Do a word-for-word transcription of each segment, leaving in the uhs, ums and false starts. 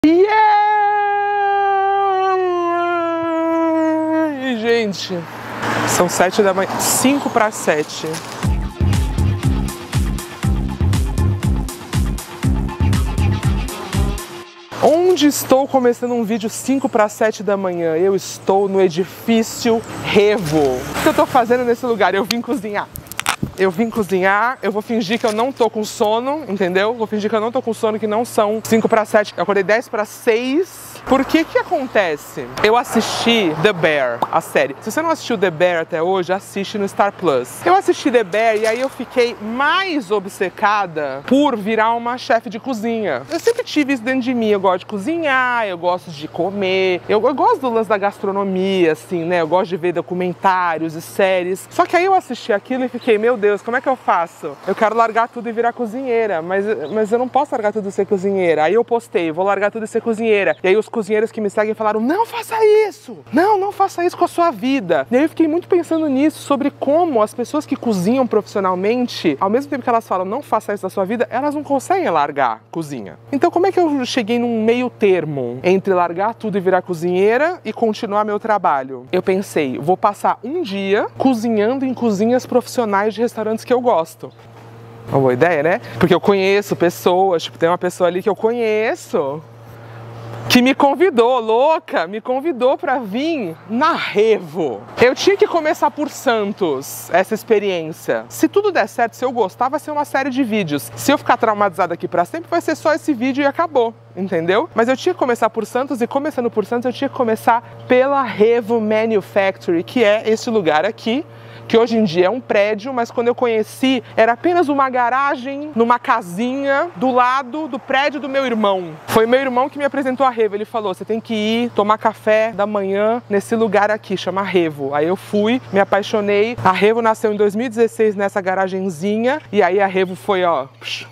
Yeah! Gente, são sete da manhã, cinco para sete. Onde estou começando um vídeo cinco para sete da manhã? Eu estou no edifício Revo. O que eu tô fazendo nesse lugar? Eu vim cozinhar. Eu vim cozinhar, eu vou fingir que eu não tô com sono, entendeu? Vou fingir que eu não tô com sono, que não são cinco para sete. Eu acordei dez para seis. Por que que acontece? Eu assisti The Bear, a série. Se você não assistiu The Bear até hoje, assiste no Star Plus. Eu assisti The Bear e aí eu fiquei mais obcecada por virar uma chefe de cozinha. Eu sempre tive isso dentro de mim. Eu gosto de cozinhar, eu gosto de comer, eu, eu gosto do lance da gastronomia, assim, né? Eu gosto de ver documentários e séries. Só que aí eu assisti aquilo e fiquei, meu Deus, como é que eu faço? Eu quero largar tudo e virar cozinheira, mas, mas eu não posso largar tudo e ser cozinheira. Aí eu postei, vou largar tudo e ser cozinheira. E aí os cozinheiros que me seguem falaram, não faça isso! Não, não faça isso com a sua vida. E aí eu fiquei muito pensando nisso, sobre como as pessoas que cozinham profissionalmente, ao mesmo tempo que elas falam, não faça isso da sua vida, elas não conseguem largar cozinha. Então como é que eu cheguei num meio termo entre largar tudo e virar cozinheira e continuar meu trabalho? Eu pensei, vou passar um dia cozinhando em cozinhas profissionais de restaurantes que eu gosto. Uma boa ideia, né? Porque eu conheço pessoas, tipo, tem uma pessoa ali que eu conheço que me convidou, louca, me convidou pra vir na Revo. Eu tinha que começar por Santos, essa experiência. Se tudo der certo, se eu gostar, vai ser uma série de vídeos. Se eu ficar traumatizada aqui pra sempre, vai ser só esse vídeo e acabou, entendeu? Mas eu tinha que começar por Santos e começando por Santos, eu tinha que começar pela Revo Manufactory, que é esse lugar aqui, que hoje em dia é um prédio, mas quando eu conheci era apenas uma garagem numa casinha do lado do prédio do meu irmão. Foi meu irmão que me apresentou a Revo, ele falou, você tem que ir tomar café da manhã nesse lugar aqui, chama Revo. Aí eu fui, me apaixonei, a Revo nasceu em dois mil e dezesseis nessa garagenzinha, e aí a Revo foi, ó,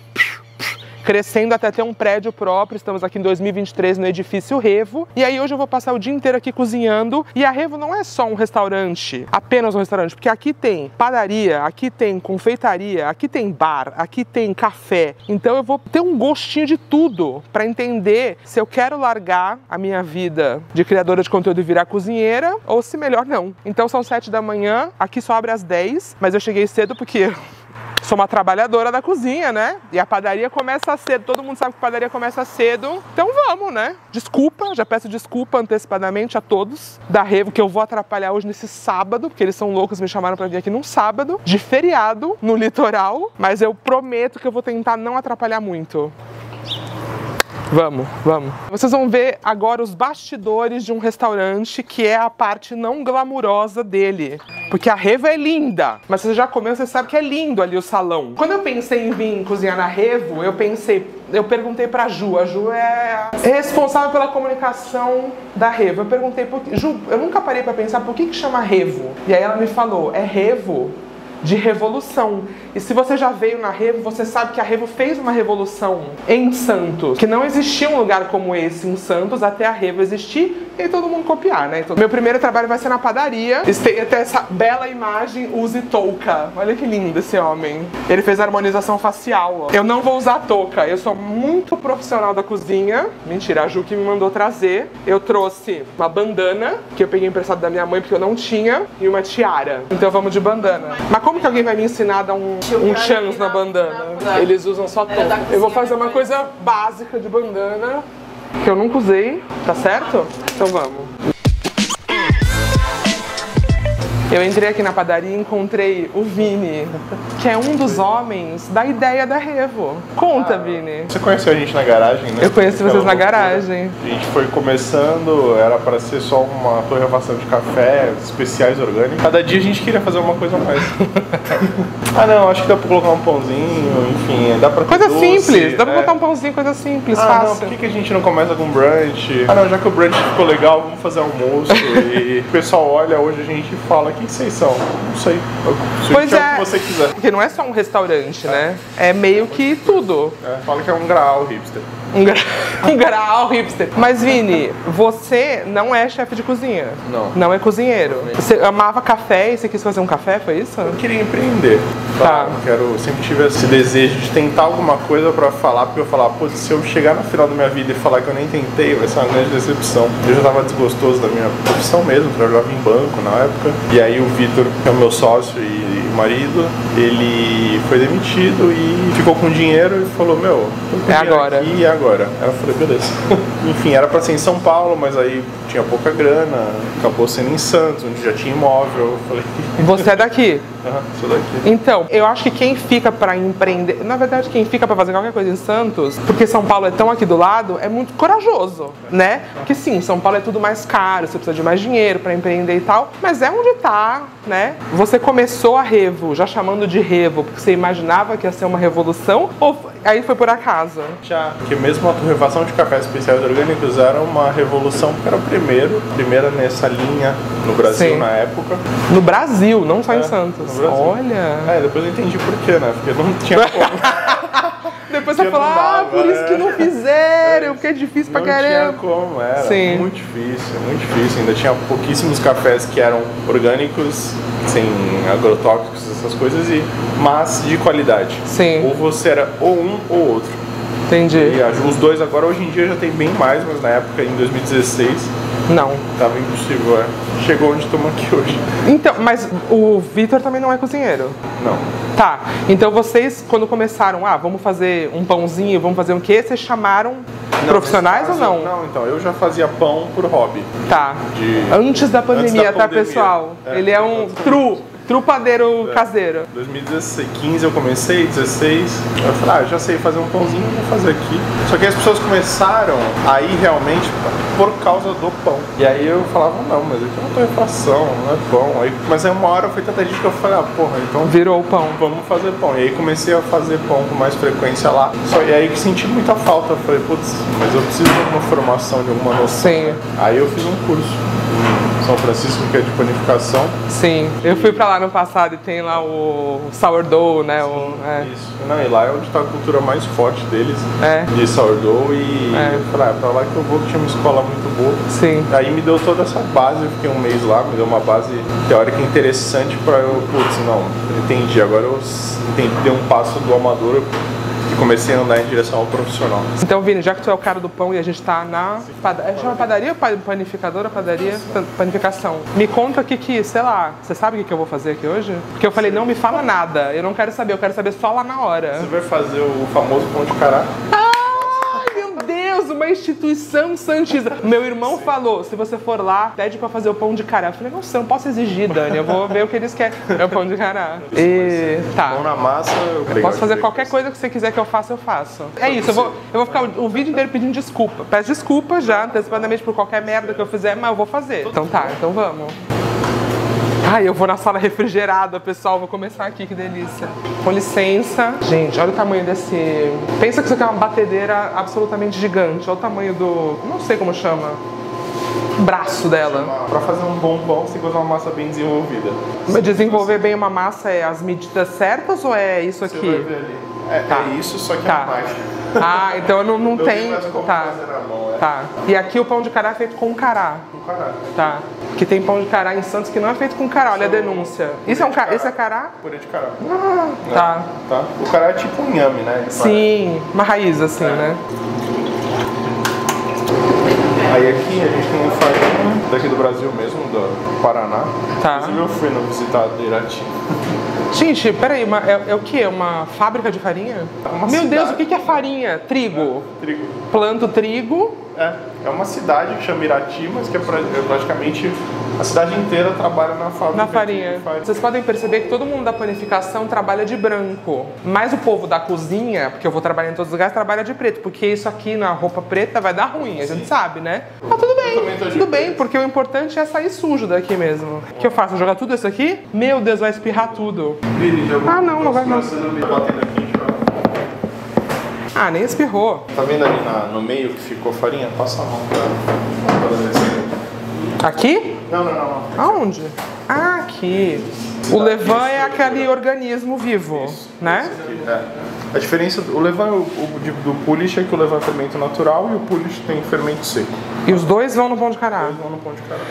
crescendo até ter um prédio próprio. Estamos aqui em dois mil e vinte e três no edifício Revo. E aí hoje eu vou passar o dia inteiro aqui cozinhando. E a Revo não é só um restaurante, apenas um restaurante, porque aqui tem padaria, aqui tem confeitaria, aqui tem bar, aqui tem café. Então eu vou ter um gostinho de tudo para entender se eu quero largar a minha vida de criadora de conteúdo e virar cozinheira ou se melhor não. Então são sete da manhã, aqui só abre às dez, mas eu cheguei cedo porque sou uma trabalhadora da cozinha, né? E a padaria começa cedo, todo mundo sabe que a padaria começa cedo. Então vamos, né? Desculpa, já peço desculpa antecipadamente a todos da Revo, que eu vou atrapalhar hoje nesse sábado, porque eles são loucos, me chamaram pra vir aqui num sábado, de feriado, no litoral. Mas eu prometo que eu vou tentar não atrapalhar muito. Vamos, vamos. Vocês vão ver agora os bastidores de um restaurante, que é a parte não glamurosa dele. Porque a Revo é linda, mas você já comeu, você sabe que é lindo ali o salão. Quando eu pensei em vir cozinhar na Revo, eu pensei, eu perguntei pra Ju, a Ju é responsável pela comunicação da Revo. Eu perguntei, por que, Ju, eu nunca parei pra pensar por que que chama Revo. E aí ela me falou, é Revo de revolução. E se você já veio na Revo, você sabe que a Revo fez uma revolução em Santos, que não existia um lugar como esse em Santos até a Revo existir e todo mundo copiar, né? Então, meu primeiro trabalho vai ser na padaria. Tem até essa bela imagem, use touca. Olha que lindo esse homem. Ele fez harmonização facial, ó. Eu não vou usar touca, eu sou muito profissional da cozinha. Mentira, a Ju que me mandou trazer. Eu trouxe uma bandana, que eu peguei emprestado da minha mãe porque eu não tinha, e uma tiara. Então vamos de bandana. Mas como que alguém vai me ensinar a dar um, um chance na bandana? Eles usam só touca. Eu vou fazer uma coisa básica de bandana, que eu nunca usei, tá certo? Então vamos. Eu entrei aqui na padaria e encontrei o Vini, que é um dos homens da ideia da Revo. Conta, ah, Vini. Você conheceu a gente na garagem, né? Eu conheci vocês na loucura. garagem. A gente foi começando, era para ser só uma torrefação de café, especiais orgânicos. Cada dia a gente queria fazer uma coisa a mais. Ah não, acho que dá pra colocar um pãozinho, enfim, dá pra coisa doce, simples, dá pra é. botar um pãozinho, coisa simples, ah, fácil. Não, por que, que a gente não começa com brunch? Ah não, já que o brunch ficou legal, vamos fazer almoço. E o pessoal olha hoje a gente fala, o que vocês são? Não sei. Eu, pois é, o que você quiser. Porque não é só um restaurante, é. né? É meio que tudo. É, fala que é um graal hipster. Um, gra... um grau hipster. Mas, Vini, você não é chefe de cozinha. Não. Não é cozinheiro. Você amava café e você quis fazer um café, foi isso? Eu queria empreender. Tá. Eu quero, sempre tive esse desejo de tentar alguma coisa pra falar, porque eu falar, pô, se eu chegar no final da minha vida e falar que eu nem tentei, vai ser uma grande decepção. Eu já tava desgostoso da minha profissão mesmo, trabalhava em banco na época. E aí o Vitor, que é o meu sócio e marido, ele foi demitido e ficou com dinheiro e falou, meu, é agora. Aqui e agora. Aí eu falei, beleza. Enfim, era pra ser em São Paulo, mas aí tinha pouca grana, acabou sendo em Santos, onde já tinha imóvel. Eu falei... Você é daqui? Aham, uhum, sou daqui. Então, eu acho que quem fica pra empreender, na verdade quem fica pra fazer qualquer coisa em Santos, porque São Paulo é tão aqui do lado, é muito corajoso, né? Porque sim, São Paulo é tudo mais caro, você precisa de mais dinheiro pra empreender e tal, mas é onde tá, né? Você começou a Revo, já chamando de Revo, porque você imaginava que ia ser uma revolução, ou aí foi por acaso? Já, porque mesmo a torrefação de cafés especiais orgânicos era uma revolução, porque era o primeiro, primeira nessa linha no Brasil. Sim. Na época. No Brasil, não só é, em Santos. Olha! É, depois eu entendi por quê, né? Porque não tinha como. Depois você fala, ah, por isso que não fizeram, porque é difícil pra caramba. Não tinha como, era Sim. muito difícil, muito difícil. Ainda tinha pouquíssimos cafés que eram orgânicos, sem agrotóxicos, essas coisas, e mas de qualidade. Sim. Ou você era ou um ou outro. Entendi. E os dois agora, hoje em dia, já tem bem mais, mas na época, em dois mil e dezesseis... Não. Tava impossível, é. Chegou onde estamos aqui hoje. Então, mas o Vitor também não é cozinheiro? Não. Tá, então vocês, quando começaram, ah, vamos fazer um pãozinho, vamos fazer um quê? Vocês chamaram não, profissionais caso, ou não? Não, então, eu já fazia pão por hobby. Tá. De... Antes da pandemia, Antes da tá, pandemia. pessoal? É, Ele é um tru. Trupadeiro é. caseiro. dois mil e quinze eu comecei, dezesseis. Eu falei, ah, já sei fazer um pãozinho, vou fazer aqui. Só que as pessoas começaram a ir realmente por causa do pão. E aí eu falava, não, mas aqui é uma torrefação, não é pão. Aí, mas aí uma hora foi tanta gente que eu falei, ah, porra, então... Virou o pão. Vamos fazer pão. E aí comecei a fazer pão com mais frequência lá. Só, e aí senti muita falta. Eu falei, putz, mas eu preciso de uma formação, de alguma noção. Sim. Né? Aí eu fiz um curso em São Francisco, que é de panificação. Sim, eu fui pra lá no passado e tem lá o sourdough, né? Sim, o, é. Isso. Não, e lá é onde tá a cultura mais forte deles, é. de sourdough. E é. eu falei, ah, pra lá que eu vou, que tinha uma escola muito boa. Sim. Aí me deu toda essa base, eu fiquei um mês lá, me deu uma base teórica interessante pra eu, putz, não, entendi. Agora eu entendi, dei um passo do amador e comecei a andar em direção ao profissional. Então, Vini, já que tu é o cara do pão e a gente tá na padaria, chama padaria ou panificadora? Padaria? Panificação. Me conta o que que, sei lá, você sabe o que que eu vou fazer aqui hoje? Porque eu falei, não me fala nada, eu não quero saber, eu quero saber só lá na hora. Você vai fazer o famoso pão de cará? Uma instituição santista. Meu irmão Sim. falou, se você for lá, pede pra fazer o pão de cará. Eu falei, não sei, eu não posso exigir, Dani, eu vou ver o que eles querem. É o pão de cará. E... tá. Pão na massa, eu, eu posso fazer qualquer coisa que você quiser que eu faça, eu faço. É isso, eu vou, eu vou ficar o, o vídeo inteiro pedindo desculpa. Peço desculpa já, antecipadamente, por qualquer merda que eu fizer, mas eu vou fazer. Então tá, então vamos. Ai, eu vou na sala refrigerada, pessoal. Vou começar aqui, que delícia. Com licença. Gente, olha o tamanho desse... Pensa que isso aqui é uma batedeira absolutamente gigante. Olha o tamanho do... Não sei como chama. O braço dela. Pra fazer um bom pão, você tem que usar uma massa bem desenvolvida. Mas desenvolver bem uma massa é as medidas certas ou é isso aqui? Você vai ver ali. É, tá. é isso, só que tá. é mais. Ah, então não, não, não tem... tem como tá. fazer na mão, é. Tá. E aqui o pão de cará é feito com cará. Com cará. Tá. Que tem pão de cará em Santos que não é feito com cará, olha a denúncia. Isso é um cará. Esse é cará? Purê de cará. Ah, é. tá. tá. O cará é tipo um inhame, né? Sim, uma raiz assim, é. né? Aí aqui a gente tem um farinha daqui do Brasil mesmo, do Paraná. Tá. Inclusive eu fui no visitar do Irati. Gente, peraí, uma, é, é o que? Uma fábrica de farinha? Uma Meu cidade. Deus, o que é farinha? Trigo. É, trigo. Planto trigo. É, é uma cidade que chama Irati, mas que é praticamente a cidade inteira trabalha na fábrica. Na farinha. De farinha. Vocês podem perceber que todo mundo da panificação trabalha de branco. Mas o povo da cozinha, porque eu vou trabalhar em todos os lugares, trabalha de preto. Porque isso aqui na roupa preta vai dar ruim, a gente Sim. sabe, né? Mas tudo bem, tudo bem, preto. Porque o importante é sair sujo daqui mesmo. O que eu faço? Jogar tudo isso aqui? Meu Deus, vai espirrar tudo. Ah, não, não vai não. Ah, nem espirrou. Tá vendo ali na, no meio que ficou farinha? Passa a mão pra... Aqui? Não, não, não, não. Aonde? Ah, aqui. O levain é aquele organismo vivo, Isso, né? esse aqui, é. A diferença, o levain o, o, de- do Polish é que o levain é fermento natural e o Polish tem fermento seco. E os dois vão no pão de cará. Eles vão no pão de cará.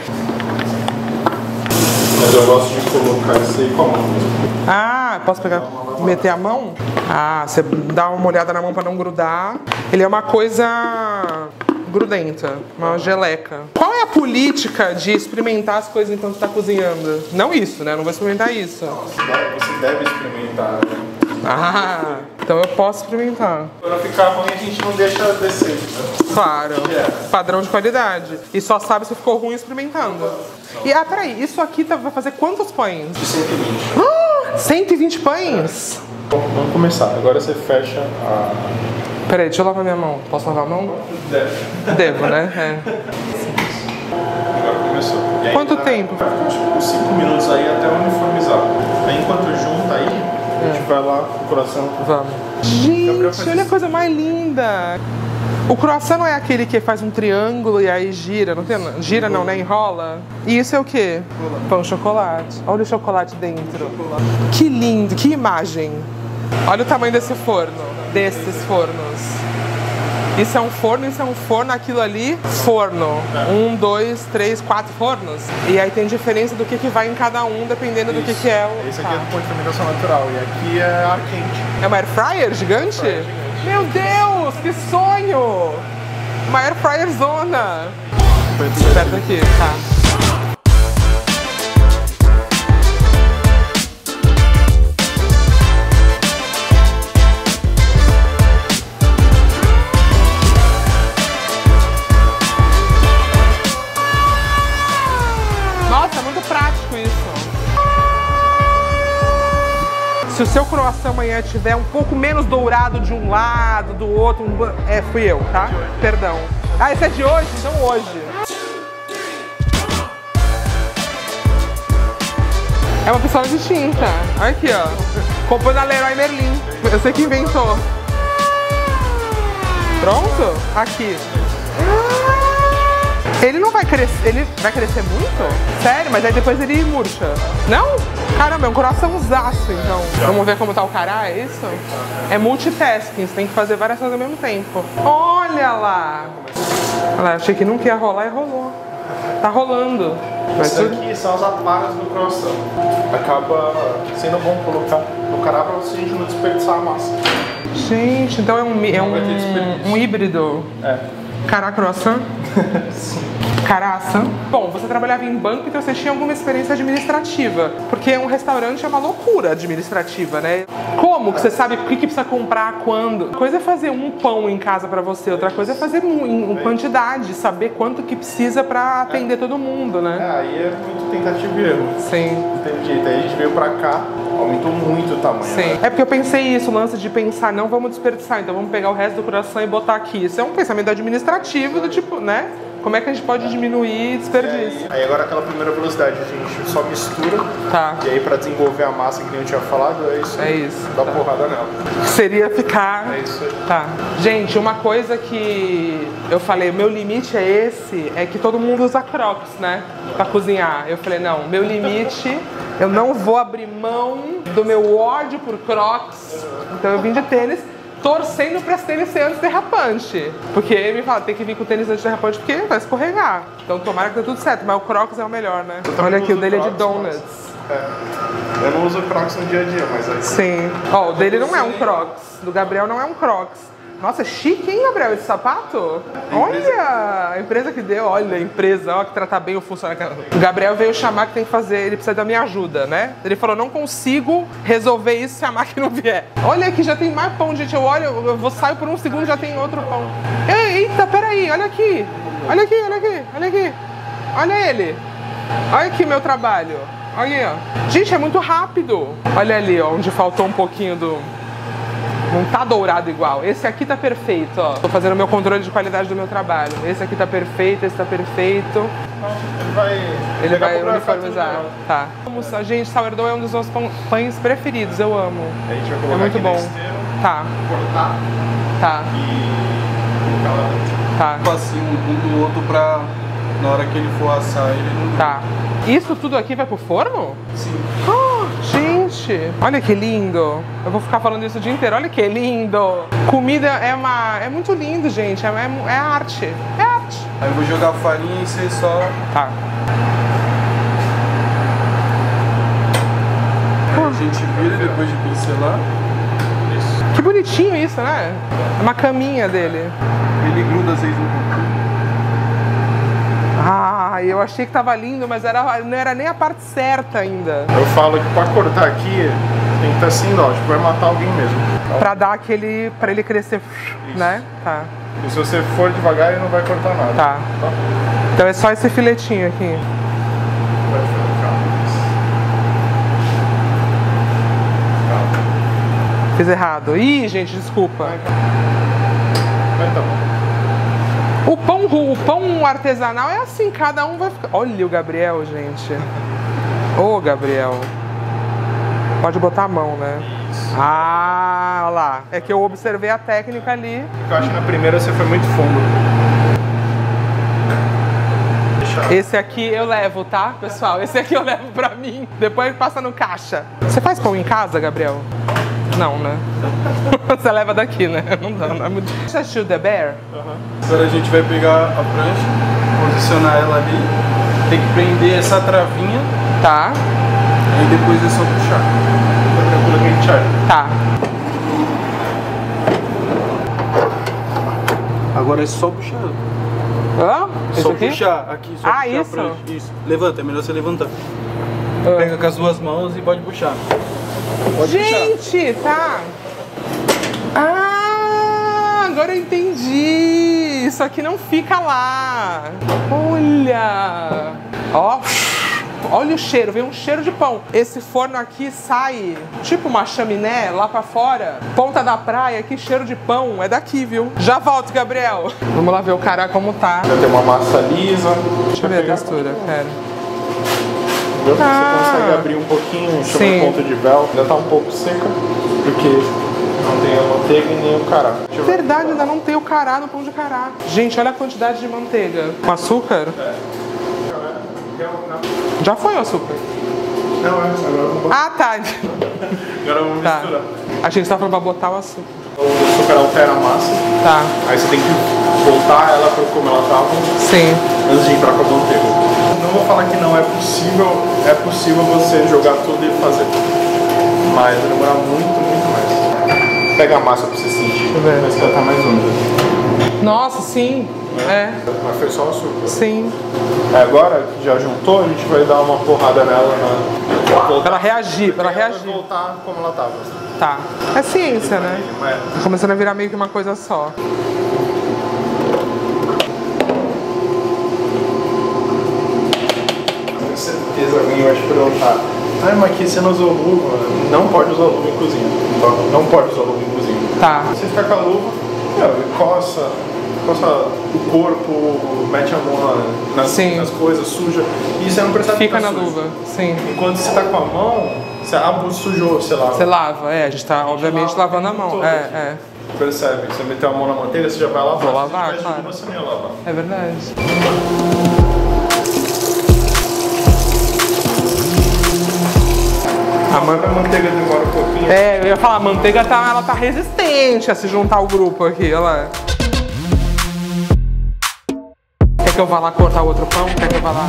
Mas eu gosto de colocar isso aí com a mão mesmo. Ah, posso pegar, meter a mão? Ah, você dá uma olhada na mão pra não grudar. Ele é uma coisa grudenta, uma geleca. Qual é a política de experimentar as coisas enquanto está cozinhando? Não isso, né? Não vou experimentar isso. Você deve, você deve experimentar, né? Ah, então eu posso experimentar. Quando ficar ruim, a gente não deixa descer, né? Claro, É. padrão de qualidade. E só sabe se ficou ruim experimentando. E, ah, peraí, isso aqui tá, vai fazer quantos pães? De cento e vinte. Ah, cento e vinte pães? Bom, vamos começar. Agora você fecha a... Peraí, deixa eu lavar minha mão. Posso lavar a mão? Deve. Devo, né? É. Agora começou. E aí, Quanto tá- tempo? Vai ficar tipo uns cinco minutos aí até uniformizar. Aí enquanto junta aí, a gente vai lá pro coração. Vamos. Gente, olha a coisa mais linda. O croissant não é aquele que faz um triângulo e aí gira, não tem? Gira não, né? Enrola. E isso é o quê? Pão chocolate. Olha o chocolate dentro. Que lindo, que imagem. Olha o tamanho desse forno, desses fornos. Isso é um forno, isso é um forno, aquilo ali, forno. Um, dois, três, quatro fornos. E aí tem diferença do que, que vai em cada um, dependendo do que, que é o... Esse aqui é Tá. do ponto de fermentação natural e aqui é ar quente. É uma air fryer gigante? gigante. Meu Deus, que sonho! Uma air fryer zona. Perto aqui, tá. Nossa, é muito prático isso. Se o seu croissant amanhã tiver um pouco menos dourado de um lado, do outro, um... é, fui eu, tá? Perdão. Ah, esse é de hoje? Então hoje. É uma pistola de tinta. Olha aqui, ó. Comprou na Leroy Merlin. Eu sei que inventou. Pronto? Aqui. Ele não vai crescer, ele vai crescer muito? Sério? Mas aí depois ele murcha. Não? Caramba, é um coraçãozaço, então. Vamos ver como tá o cará, é isso? É multitasking, você tem que fazer várias coisas ao mesmo tempo. Olha lá! Olha lá, achei que nunca ia rolar e rolou. Tá rolando. Vai Isso tudo... aqui são as aparas do croissant. Acaba sendo bom colocar no cará pra você não desperdiçar a massa. Gente, então é um, é vai ter desperdício. um, um híbrido. É. Cará croissant? Sim. Caraça. Bom, você trabalhava em banco, então você tinha alguma experiência administrativa. Porque um restaurante é uma loucura administrativa, né? Como que você sabe o que que precisa comprar, quando? Uma coisa é fazer um pão em casa pra você, outra coisa é fazer em quantidade, saber quanto que precisa pra atender todo mundo, É, né? aí é muito tentativa e erro. Sim. Não teve jeito. Aí a gente veio pra cá, aumentou muito o tamanho. Sim. Né? É porque eu pensei isso, o lance de pensar, não vamos desperdiçar, então vamos pegar o resto do coração e botar aqui. Isso é um pensamento administrativo do tipo, né? Como é que a gente pode diminuir desperdício? Aí agora aquela primeira velocidade, a gente só mistura. Tá. E aí pra desenvolver a massa que nem eu tinha falado, é isso. É isso. Dá Tá. porrada nela. Seria ficar... É isso aí. Tá. Gente, uma coisa que eu falei, meu limite é esse, é que todo mundo usa Crocs, né? Pra cozinhar. Eu falei, não, meu limite, eu não vou abrir mão do meu ódio por Crocs. Então eu vim de tênis, torcendo pra esse tênis ser antiderrapante. Porque ele me fala, tem que vir com tênis antiderrapante porque vai escorregar. Então tomara que dê tudo certo, mas o Crocs é o melhor, né? Eu também Olha aqui, o uso dele é de Crocs, donuts. mas- É. Eu não uso Crocs no dia a dia, mas aí... Sim. Ó, o dele não é um Crocs. Do Gabriel não é um Crocs. Nossa, é chique, hein, Gabriel, esse sapato? Olha, a empresa que deu, olha, a empresa, ó, que trata bem o funcionário. O Gabriel veio chamar que tem que fazer, ele precisa da minha ajuda, né? Ele falou, não consigo resolver isso se a máquina não vier. Olha aqui, já tem mais pão, gente, eu olho, eu vou sair por um segundo já tem outro pão. Eita, peraí, olha aqui, olha aqui, olha aqui, olha aqui. Olha ele, olha aqui meu trabalho. Olha, ó. Gente, é muito rápido. Olha ali, ó, onde faltou um pouquinho do... Não tá dourado igual. Esse aqui tá perfeito, ó. Tô fazendo o meu controle de qualidade do meu trabalho. Esse aqui tá perfeito, esse tá perfeito. Ele vai... Ele pegar vai pro uniformizar. tudo, né? Tá. Vamos, a gente, sourdough é um dos meus pão- pães preferidos, eu amo. Aí a gente vai É colocar muito aqui bom. na esteira, Tá, cortar tá, e colocar lá dentro. tá, Facinho um do outro pra na hora que ele for assar ele não. tá. Isso tudo aqui vai pro forno? Sim. Ah, Gente, olha que lindo. Eu vou ficar falando isso o dia inteiro. Olha que lindo. Comida é uma... é muito lindo, gente. É, é, é arte. É arte. Aí eu vou jogar farinha e você só... Tá. Aí a gente vira depois de pincelar. Isso. Que bonitinho isso, né? É uma caminha dele. Ele gruda às vezes um pouquinho. Ah, eu achei que tava lindo, mas era, não era nem a parte certa ainda. Eu falo que pra cortar aqui tem que estar assim, lógico, vai matar alguém mesmo. Pra dar aquele... pra ele crescer, né? Tá. E se você for devagar, ele não vai cortar nada. Tá. Tá? Então é só esse filetinho aqui. Vai ficar. Fiz errado. Ih, gente, desculpa. Vai, tá bom. O pão, o pão artesanal é assim, cada um vai ficar... Olha o Gabriel, gente. Ô, Gabriel. Pode botar a mão, né? Isso. Ah, olha lá. É que eu observei a técnica ali. Eu acho que na primeira você foi muito fundo. Deixa. Esse aqui eu levo, tá, pessoal? Esse aqui eu levo pra mim. Depois passa no caixa. Você faz pão em casa, Gabriel? Não, né? Você leva daqui, né? Não dá, não é muito... Você assistiu The Bear? Uhum. Agora a gente vai pegar a prancha, posicionar ela ali, tem que prender essa travinha, Tá. aí depois é só puxar. Tá tranquilo que a gente acha. Tá. Agora é só puxar. Hã? Esse Só aqui? puxar, aqui, só Ah, puxar isso? a prancha. Isso. Levanta, é melhor você levantar. Ah. Pega com as duas mãos e pode puxar. Pode Gente, tá. Ah, agora eu entendi. Isso aqui não fica lá. Olha. Ó. Olha o cheiro, vem um cheiro de pão. Esse forno aqui sai tipo uma chaminé lá pra fora. Ponta da praia, que cheiro de pão. É daqui, viu? Já volto, Gabriel. Vamos lá ver o cará como tá. Já tem uma massa lisa. Deixa eu ver a textura, pera. Você Ah. consegue abrir um pouquinho, chama Sim. de ponto de véu. Ainda tá um pouco seca, porque não tem a manteiga e nem o cará. Deixa eu ver. Verdade, ainda não tem o cará no pão de cará. Gente, olha a quantidade de manteiga. Com açúcar? É. Já foi o açúcar? Não, é. Agora vamos, Ah, tá. agora vamos Tá. misturar. A gente tá falando pra botar o açúcar. O açúcar altera a massa, Tá. aí você tem que voltar ela para como ela estava Sim. antes de entrar com a manteiga. Não vou falar que não é possível, é possível você jogar tudo e fazer. Mas vai demorar muito, muito mais. Pega a massa pra você sentir, eu ver. mas que ela tá mais úmida. Nossa, sim. É. Mas foi só o açúcar. Sim. É, agora que já juntou, a gente vai dar uma porrada nela na... Pra voltar. ela reagir, pra ela Ela vai reagir. voltar como ela tava. Tá. É ciência, né? É. Tá começando a virar meio que uma coisa só. Com certeza alguém vai te perguntar: ah, mas aqui você não usou luva? Não pode usar luva em cozinha. Não pode usar luva em cozinha. Tá. Você fica com a luva, meu, coça, coça o corpo, mete a mão nas, Sim. nas coisas, suja. E você não precisa Fica ficar na sujo. luva. Sim. Enquanto você tá com a mão, você abre, sujou, sei lá. Você lava, é. A gente tá, obviamente, lava lavando a mão. todo. É, é. Percebe? Você meteu a mão na manteiga, você já vai lavar. Vou lavar, Se tivesse claro. luva, você não ia lavar. É verdade. A man... A manteiga demora um pouquinho. É, eu ia falar, a manteiga tá, ela tá resistente a se juntar ao grupo aqui, olha lá. Quer que eu vá lá cortar o outro pão? Quer que eu vá lá?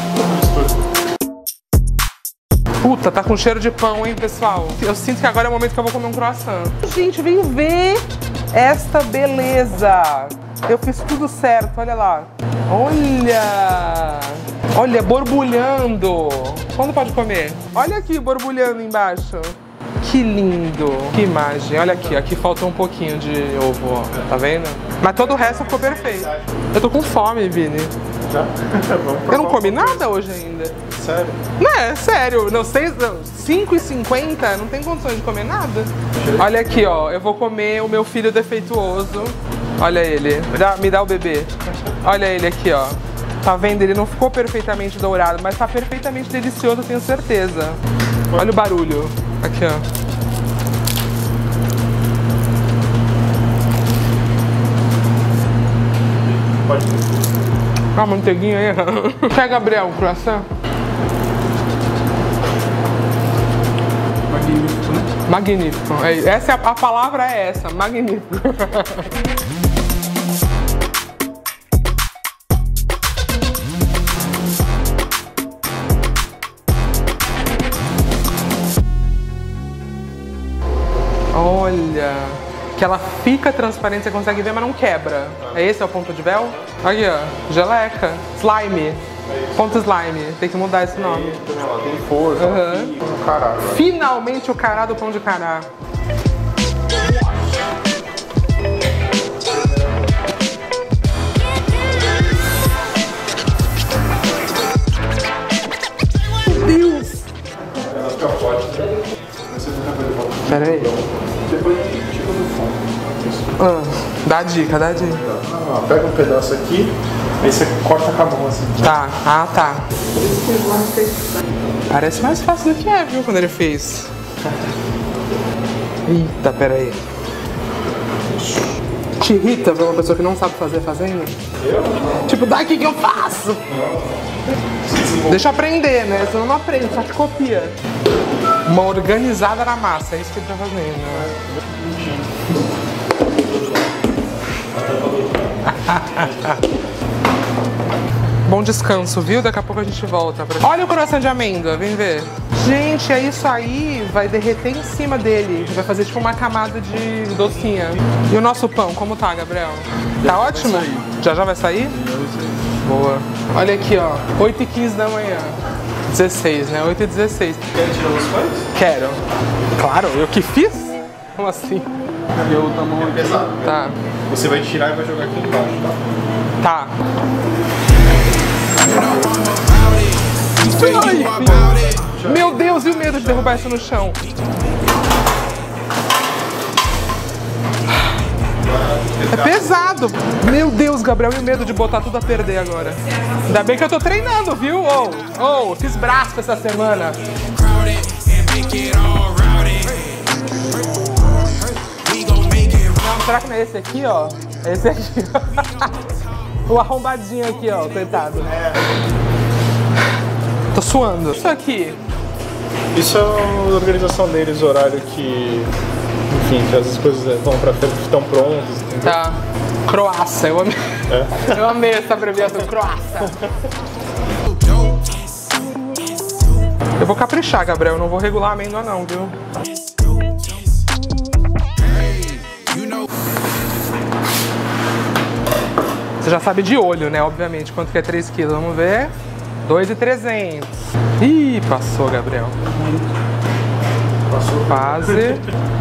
Puta, tá com cheiro de pão, hein, pessoal? Eu sinto que agora é o momento que eu vou comer um croissant. Gente, vem ver esta beleza. Eu fiz tudo certo, olha lá. Olha! Olha, borbulhando. Quando pode comer? Olha aqui, borbulhando embaixo. Que lindo. Que imagem. Olha aqui, aqui faltou um pouquinho de ovo, ó. Tá vendo? Mas todo o resto ficou perfeito. Eu tô com fome, Vini. Já? Vamos Eu não provar comi um pouquinho. nada hoje ainda. Sério? Não, é sério. Não, seis, não, cinco e cinquenta, não tem condições de comer nada. Olha aqui, ó. Eu vou comer o meu filho defeituoso. Olha ele. Dá- me dá o bebê. Olha ele aqui, ó. Tá vendo? Ele não ficou perfeitamente dourado, mas tá perfeitamente delicioso, eu tenho certeza. Olha o barulho. Aqui, ó. Pode ir. Ah, a manteiguinha aí. Quer, Gabriel, o croissant? Magnífico, né? Magnífico. Essa é a, a palavra é essa, magnífico. Olha, que ela fica transparente, você consegue ver, mas não quebra. É esse é o ponto de véu? Aqui, ó, geleca, slime. Ponto slime, tem que mudar esse nome. Tem força, uhum. Um cará. Finalmente o cará do pão de cará. Meu Deus! Pera aí. Depois a gente tira no fundo. Ah, dá a dica, dá a dica. Ah, pega um pedaço aqui, aí você corta com a mão assim. Tá, ah tá. Parece mais fácil do que é, viu, quando ele fez. Eita, pera aí. Te irrita ver uma pessoa que não sabe fazer fazendo? Eu? Tipo, dá aqui que eu faço! Deixa eu aprender, né? Senão não aprende, só que copia. Uma organizada na massa, é isso que ele tá fazendo. Bom descanso, viu? Daqui a pouco a gente volta. Pra... Olha o coração de amêndoa, vem ver. Gente, é isso aí, vai derreter em cima dele. Vai fazer tipo uma camada de docinha. E o nosso pão, como tá, Gabriel? Tá ótimo? Já já vai sair? Boa. Olha aqui, ó, oito e quinze da manhã. dezesseis, né? oito e dezesseis. Quer tirar os pães? Quero. Claro, eu que fiz? Como assim? Cadê o tamanho aqui? Pesado. Tá. Você vai tirar e vai jogar aqui embaixo, tá? Tá. Ai, meu Deus, e o medo de derrubar isso no chão? É pesado. Meu Deus, Gabriel, e o medo de botar tudo a perder agora. Ainda bem que eu tô treinando, viu? Ô, oh, oh, fiz braço essa semana. Não, será que não é esse aqui, ó? É esse aqui, ó. O arrombadinho aqui, ó, coitado. Tô suando. Isso aqui. Isso é a organização deles, o horário que... Enfim, que as coisas vão pra frente, estão prontas, entendeu? Tá. Croácia, eu amei. É. Eu amei essa abreviação, Croácia. Eu vou caprichar, Gabriel, eu não vou regular a amêndoa não, viu? Você já sabe de olho, né? Obviamente, quanto que é três quilos, vamos ver. dois e trezentos. Ih, passou, Gabriel. Passou. Quase.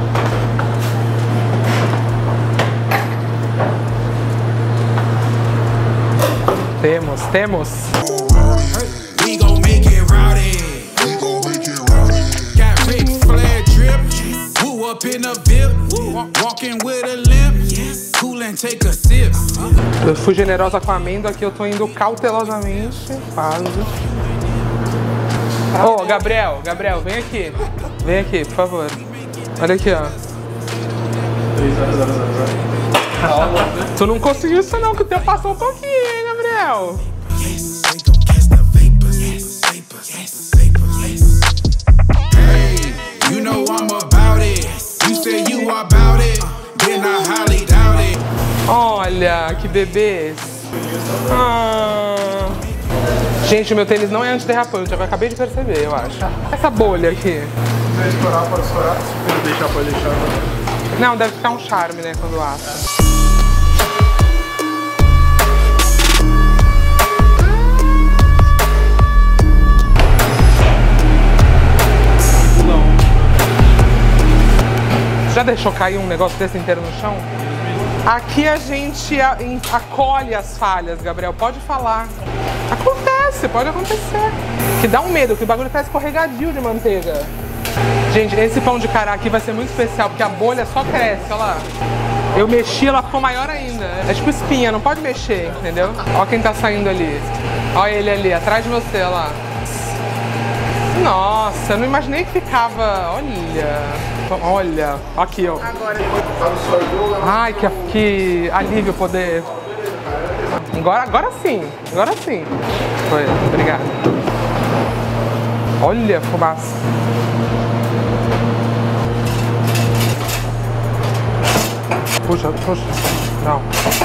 Temos, temos. We gon' make it rowdy. We gon' make it rowdy. Got Ric Flair drip. Woo up in a V I P. Walking with a limp. Cool and take a sip. Eu fui generosa com a amêndoa, aqui eu tô indo cautelosamente. Quase. Ô, oh, Gabriel, Gabriel, vem aqui. Vem aqui, por favor. Olha aqui, ó. Tu não conseguiu isso não, que o teu passou um pouquinho, hein, Gabriel? You know I'm about it. You say you about it. Then I highly doubt it. Olha, que bebês. Ah. Gente, o meu tênis não é antiderrapante, eu acabei de perceber, eu acho. Essa bolha aqui. Se quiser estourar, pode estourar. Se quiser deixar, pode deixar também. Não, deve ficar um charme, né, quando assa. Já deixou cair um negócio desse inteiro no chão? Aqui a gente acolhe as falhas, Gabriel. Pode falar. Acontece, pode acontecer. Que dá um medo, que o bagulho tá escorregadio de manteiga. Gente, esse pão de cará aqui vai ser muito especial, porque a bolha só cresce, olha lá. Eu mexi, ela ficou maior ainda. É tipo espinha, não pode mexer, entendeu? Olha quem tá saindo ali. Olha ele ali, atrás de você, olha lá. Nossa, eu não imaginei que ficava... Olha... Olha, aqui, ó. Ai, que, que alívio poder... Agora, agora sim, agora sim. Foi, obrigado. Olha a fumaça. Puxa, puxa. Não.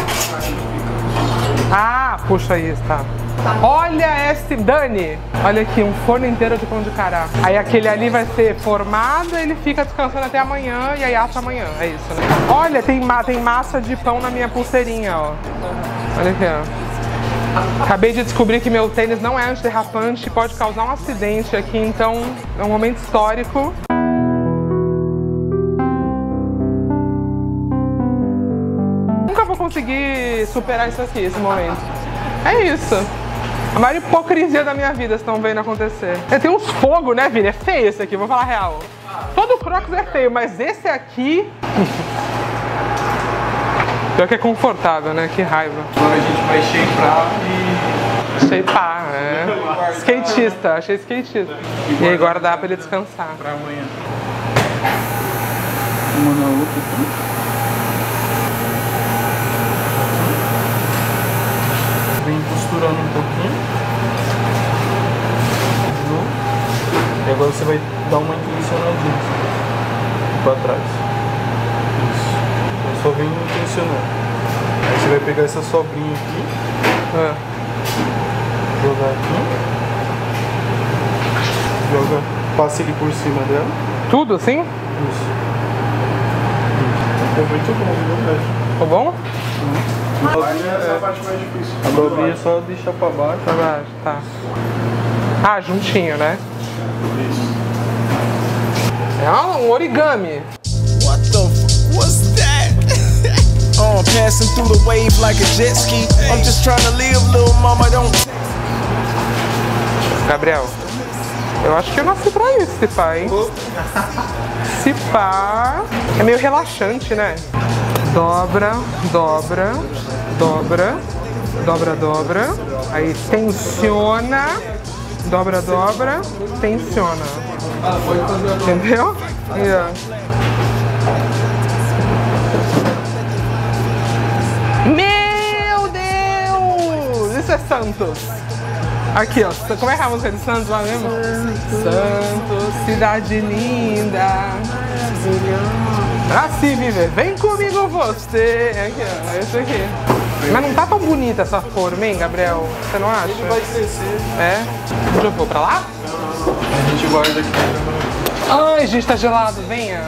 Ah, puxa isso, tá. Olha esse, Dani, olha aqui, um forno inteiro de pão de cará. Aí aquele ali vai ser formado, ele fica descansando até amanhã e aí assa amanhã, é isso, né? Olha, tem, ma tem massa de pão na minha pulseirinha, ó. Olha aqui, ó. Acabei de descobrir que meu tênis não é antiderrapante e pode causar um acidente aqui, então é um momento histórico. Nunca vou conseguir superar isso aqui, esse momento. É isso. A maior hipocrisia da minha vida, vocês estão vendo acontecer. Tem uns fogos, né, Vini? É feio esse aqui, vou falar a real. Todo Crocs é feio, mas esse aqui... Pior que é confortável, né? Que raiva. Agora a gente vai shapear e... Shapear, é. Skatista, achei skatista. E aí guardar pra ele descansar. Pra amanhã. Uma na outra aqui. Vem costurando um pouquinho. E agora você vai dar uma intencionadinha pra trás. Isso. Então só vem intencionando. Aí você vai pegar essa sobrinha aqui. É. Jogar aqui. Joga. Passa ele por cima dela. Tudo assim? Isso. Ficou muito bom, verdade. Ficou bom? A dobrinha é a parte mais difícil. A dobrinha é só deixar pra baixo. Pra baixo, tá. Ah, juntinho, né? Isso. É um origami. What the f what's that? Oh, I'm passing through the wave like a jet ski. I'm just trying to live, little mama, don't. Gabriel, eu acho que eu nasci pra isso, se pá, hein? Se pá... É meio relaxante, né? Dobra, dobra, dobra, dobra, dobra. Aí tensiona, dobra, dobra, tensiona. Entendeu? Yeah. Meu Deus! Isso é Santos. Aqui, ó. Como é que é a música de Santos lá mesmo? Santos, cidade linda. Pra se viver, vem comigo você. Aqui, ó. É isso aqui. Mas não tá tão bonita essa forma, hein, Gabriel? Você não acha? Ele vai crescer. É? Onde eu vou? Pra lá? A gente guarda aqui. Ai, gente, tá gelado. Venha.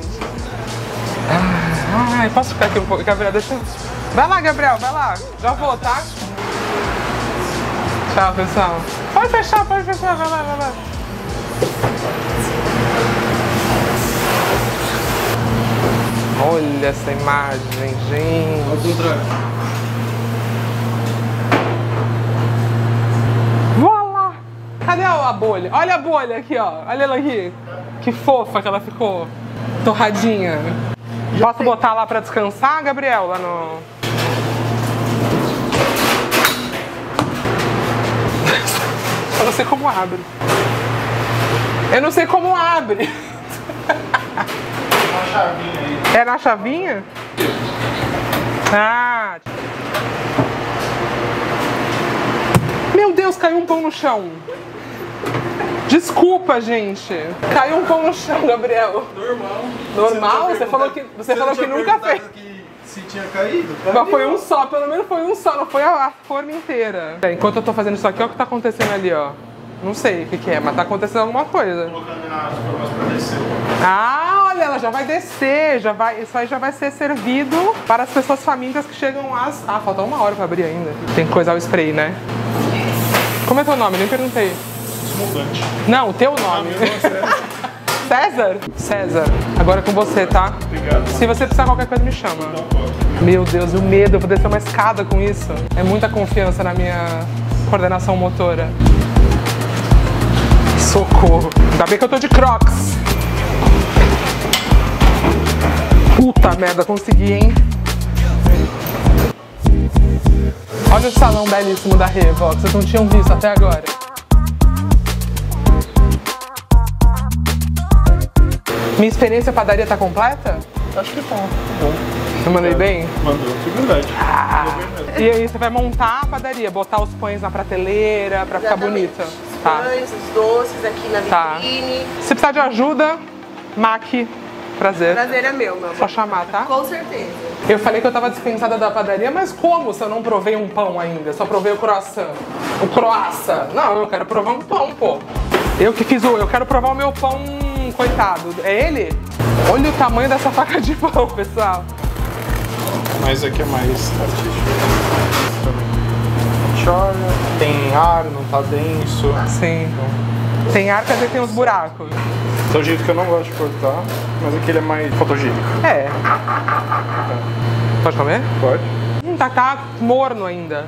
Ai, posso ficar aqui um pouco? Gabriel, deixa eu... Vai lá, Gabriel, vai lá. Já vou, tá? Tchau, pessoal. Pode fechar, pode fechar. Vai lá, vai lá. Olha essa imagem, gente. Ao contrário. Voilá! Cadê a bolha? Olha a bolha aqui, ó. Olha ela aqui. Que fofa que ela ficou. Torradinha. Posso botar lá pra descansar, Gabriel? Lá no... Eu não sei como abre. Eu não sei como abre. Uma chavinha aí. É na chavinha? Ah. Meu Deus, caiu um pão no chão. Desculpa, gente. Caiu um pão no chão, Gabriel. Normal. Normal? Você falou que, você falou que nunca fez. Que se tinha caído? Mas foi um só, pelo menos foi um só, não foi a, a forma inteira. Enquanto eu tô fazendo isso aqui, olha o que tá acontecendo ali, ó. Não sei o que que é, mas tá acontecendo alguma coisa. Colocando nas formas pra descer. Ah, olha, ela já vai descer, já vai, isso aí já vai ser servido para as pessoas famintas que chegam às... Ah, falta uma hora pra abrir ainda. Tem que coisar o spray, né? Como é teu nome? Nem perguntei. Mudante. Não, o teu nome. César? César, agora é com você, tá? Obrigado. Se você precisar de qualquer coisa, me chama. Meu Deus, o medo, eu vou descer uma escada com isso. É muita confiança na minha coordenação motora. Socorro. Ainda bem que eu tô de Crocs. Puta merda, consegui, hein? Olha o salão belíssimo da Revo, ó, que vocês não tinham visto até agora. Minha experiência padaria tá completa? Acho que tá. Tá bom. Eu mandei bem? Mandou, que verdade. Ah. E aí você vai montar a padaria, botar os pães na prateleira pra ficar Exatamente. bonita. Os Tá. pães, os doces aqui na Tá. vitrine. Se precisar de ajuda, Mac, prazer. Prazer é meu, meu amor. Só chamar, tá? Com certeza. Eu falei que eu tava dispensada da padaria, mas como se eu não provei um pão ainda? Só provei o croissant. O croissant. Não, eu quero provar um pão, pô. Eu que fiz o... Eu quero provar o meu pão, coitado. É ele? Olha o tamanho dessa faca de pão, pessoal. Mas aqui é mais artístico. A gente olha, tem ar, não tá denso. Sim. Tem ar, quer dizer que tem uns buracos. É o jeito que eu não gosto de cortar, mas aqui ele é mais fotogênico. É. Pode comer? Pode. Hum, tá, tá morno ainda.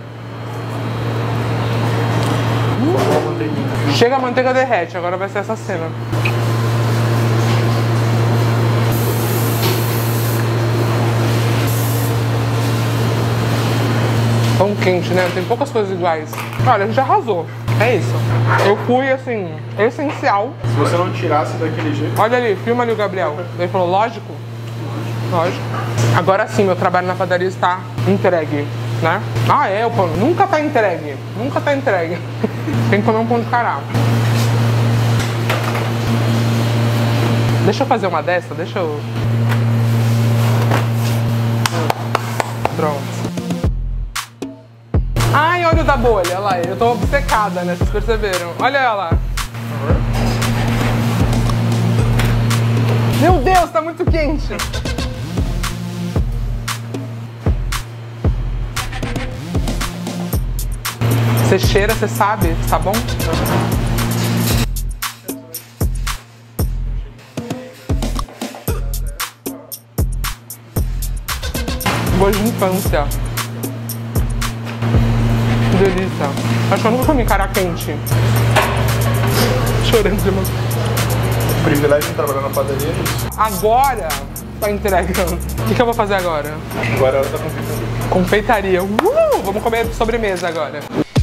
Hum. Chega, a manteiga derrete, agora vai ser essa cena. Pão quente, né? Tem poucas coisas iguais. Olha, a gente arrasou. É isso. Eu fui, assim, essencial. Se você não tirasse daquele jeito... Olha ali, filma ali o Gabriel. Ele falou, lógico? Lógico. Agora sim, meu trabalho na padaria está entregue, né? Ah, é, o pão nunca tá entregue. Nunca tá entregue. Tem que comer um pão de cará. Deixa eu fazer uma dessa, deixa eu... Pronto. Ai, olha o da bolha, olha lá, eu tô obcecada, né? Vocês perceberam? Olha ela. Meu Deus, tá muito quente. Você cheira, você sabe, tá bom? Gosto de infância. Que delícia. Acho que eu nunca comi cará quente. Chorando de emoção. O privilégio de trabalhar na padaria é isso. Agora tá entregando. O que, que eu vou fazer agora? Agora é hora da confeitaria. Confeitaria. Uh! Vamos comer sobremesa agora.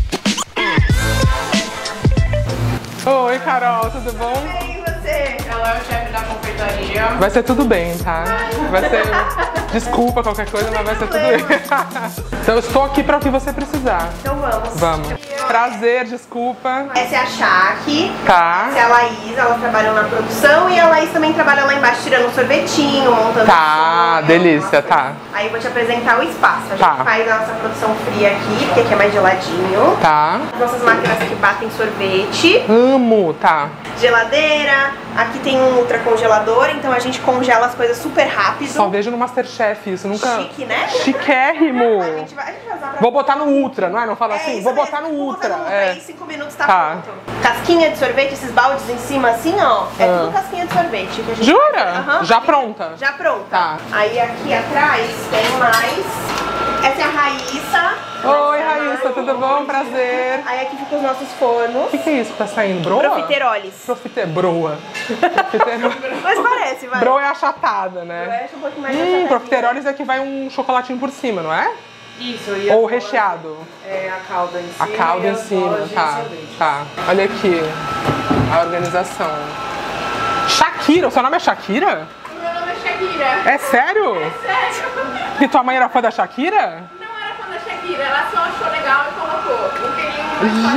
Oi, Carol, tudo bom? E você? Ela é o chefe da confeitaria. Vai ser tudo bem, tá? Vai ser... Desculpa qualquer coisa, mas vai ser tudo bem. Então eu estou aqui para o que você precisar. Então vamos. Vamos. Prazer, desculpa. Essa é a Shaki. Tá. Essa é a Laís, elas trabalham na produção e a Laís também trabalha lá embaixo tirando sorvetinho, montando Tá, sonho, delícia, tá. Aí eu vou te apresentar o espaço. A gente Tá. faz a nossa produção fria aqui, porque aqui é mais geladinho. Tá. As nossas máquinas que batem sorvete. Amo, tá. Geladeira. Aqui tem um ultra congelador, então a gente congela as coisas super rápido. Só vejo no Masterchef isso, nunca... Chique, né? Chiquérrimo. A gente vai, a gente vai usar pra... Vou botar no Ultra, não é? Não fala É assim? isso Vou mesmo, botar no vou Ultra. botar no Ultra, É. aí em cinco minutos tá, Tá. pronto. Casquinha de sorvete, esses baldes em cima assim, ó. É Ah. tudo casquinha de sorvete. Que a gente Jura? faz. Aham. Já pronta? Já pronta. Tá. Aí aqui atrás tem mais. Essa é a Raíssa. Oi, Essa é a Raíssa, Maru. tudo bom? Prazer. Aí aqui ficam os nossos fornos. O que, que é isso que tá saindo? Broa? Profiteroles. Profite... Broa. Profiterol... Mas parece, vai. Broa é achatada, Eu né? acho um pouquinho mais Hum, achatadinho. profiteroles é que vai um chocolatinho por cima, não é? Isso, e Ou as bolas- recheado? É, a calda em A cima. calda e em as cima, bolas de tá, sorvete. tá. Olha aqui, a organização. Shakira, o seu nome é Shakira? Meu nome é Shakira. É sério? Sério? E tua mãe era fã da Shakira? Não era fã da Shakira, ela só achou legal e colocou. Não queria uma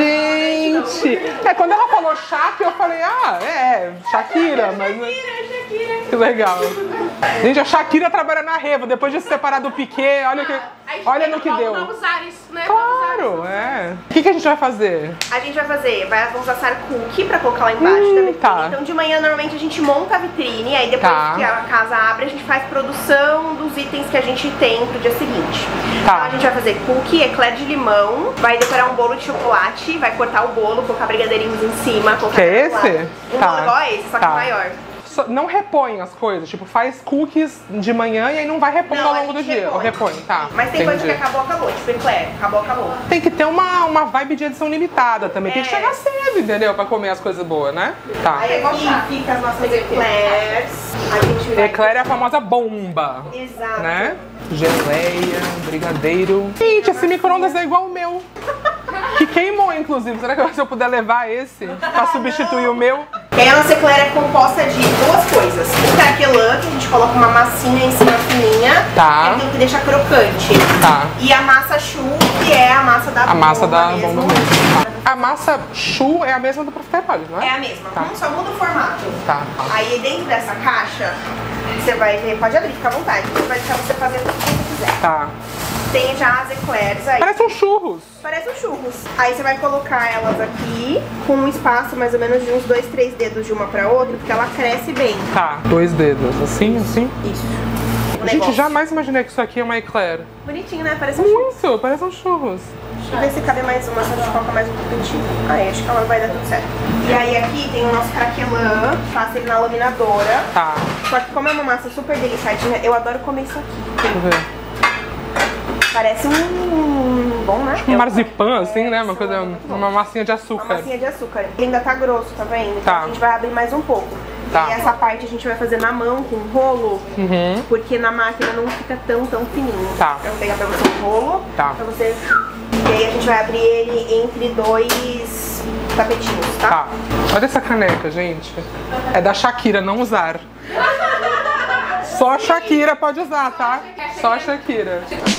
Gente! É, quando ela falou Shak, eu falei, ah, é, Shakira, mas... Shakira, Shakira. Que legal. Gente, a Shakira trabalha na Revo, depois de se separar do Piquet, olha, o que, Aí olha tem no que novos- deu. Novos ares, né? Claro, é. O que, que a gente vai fazer? A gente vai fazer, vai, vamos assar cookie pra colocar lá embaixo Hum, da vitrine. tá. Então de manhã normalmente a gente monta a vitrine, aí depois Tá. que a casa abre a gente faz produção dos itens que a gente tem pro dia seguinte. Tá. Então a gente vai fazer cookie, eclair de limão, vai decorar um bolo de chocolate, vai cortar o bolo, colocar brigadeirinhos em cima, colocar Que é chocolate. esse? Um Tá. bolo igual a esse, só que Tá. maior. Só- Não repõe as coisas, tipo, faz cookies de manhã e aí não vai repondo Não, ao a longo do gente dia. Ou repõe, tá. Mas tem coisa que entendi. acabou, acabou. Tipo eclair, acabou, acabou. Tem que ter uma, uma vibe de edição limitada também. Tem que É. chegar cedo, entendeu? Pra comer as coisas boas, né? Tá. Aí aqui fica as nossas eclairs. A gente vai... Eclair é a famosa bomba, Exato. né? Geleia, brigadeiro. Gente, esse micro-ondas é igual o meu. Que queimou, inclusive. Será que se eu puder levar esse pra substituir o meu? E aí a nossa eclair é composta de duas coisas. O craquelin, que a gente coloca uma massinha em cima fininha, Tá. que é que deixa crocante. Tá. E a massa choux, que é a massa da bomba A massa da mesmo. bomba mesmo. Tá. a massa Choux é a mesma do profiterole, não é? É a mesma, Tá. só muda o formato. Tá. Aí dentro dessa caixa, você vai ver, pode abrir, fica à vontade. Você vai deixar você fazendo o que você quiser. Tá. Tem já as eclairs aí. Parece um churros. Parece um churros. Aí você vai colocar elas aqui com um espaço mais ou menos de uns dois, três dedos de uma pra outra, porque ela cresce bem. Tá. Dois dedos, assim, assim. Isso. O Gente, negócio. jamais imaginei que isso aqui é uma eclair. Bonitinho, né? Parece um churros. Muito, parece um churros. Deixa eu ver se cabe mais uma, se a gente coloca mais um pouquinho. Aí, acho que ela vai dar tudo certo. E aí aqui tem o nosso craquelã, faço ele na laminadora. Tá. Só que como é uma massa super delicadinha, eu adoro comer isso aqui. Deixa eu ver. Parece um bom, né? Um marzipan, assim, né? Uma isso, coisa, muito bom. uma massinha de Uma açúcar. massinha de açúcar. Ele ainda tá grosso, tá vendo? Então Tá. a gente vai abrir mais um pouco. Tá. E essa parte a gente vai fazer na mão, com rolo, Uhum. porque na máquina não fica tão, tão fininho. Tá. Eu vou pegar pra você um rolo, Tá. pra você... E aí a gente vai abrir ele entre dois tapetinhos, tá? Tá. Olha essa caneca, gente. É da Shakira, não usar. Só a Shakira pode usar, tá? Só a Shakira.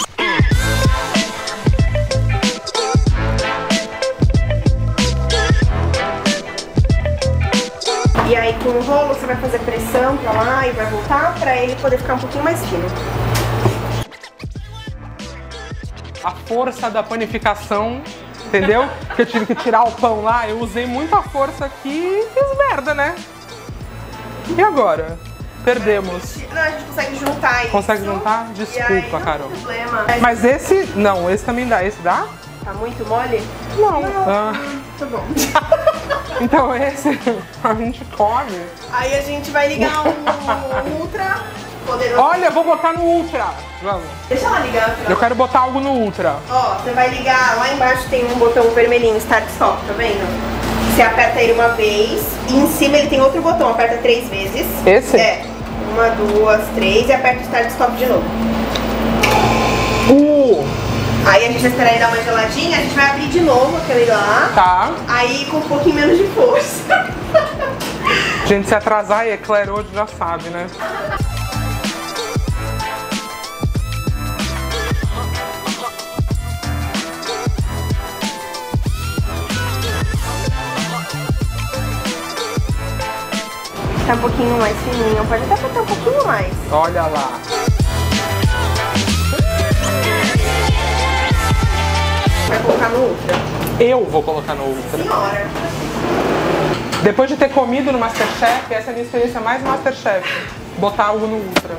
E aí com o rolo você vai fazer pressão pra lá e vai voltar pra ele poder ficar um pouquinho mais fino. A força da panificação, entendeu? Que eu tive que tirar o pão lá, eu usei muita força aqui e fiz merda, né? E agora? Perdemos. Não, a gente consegue juntar isso. Consegue juntar? E aí, Desculpa, não Carol. tem problema. Mas esse, não, esse também dá. Esse dá? Tá muito mole? Não. Ah, Tá bom. então esse a gente come. Aí a gente vai ligar o ultra poderoso. Olha, eu vou botar no Ultra. Vamos. Deixa ela ligar. Eu quero botar algo no Ultra. Ó, você vai ligar, lá embaixo tem um botão vermelhinho, Start Stop, tá vendo? Você aperta ele uma vez e em cima ele tem outro botão, aperta três vezes. Esse? É. Uma, duas, três e aperta o Start Stop de novo. Uh, Aí a gente vai esperar ele dar uma geladinha, a gente vai abrir de novo aquele lá. tá. Aí com um pouquinho menos de força. Gente, se atrasar e eclair hoje já sabe, né? Tá um pouquinho mais fininho, pode até botar um pouquinho mais. Olha lá. Vai colocar no ultra. Eu vou colocar no Ultra. Senhora. Depois de ter comido no Masterchef, essa é a minha experiência mais Masterchef. Botar algo no Ultra.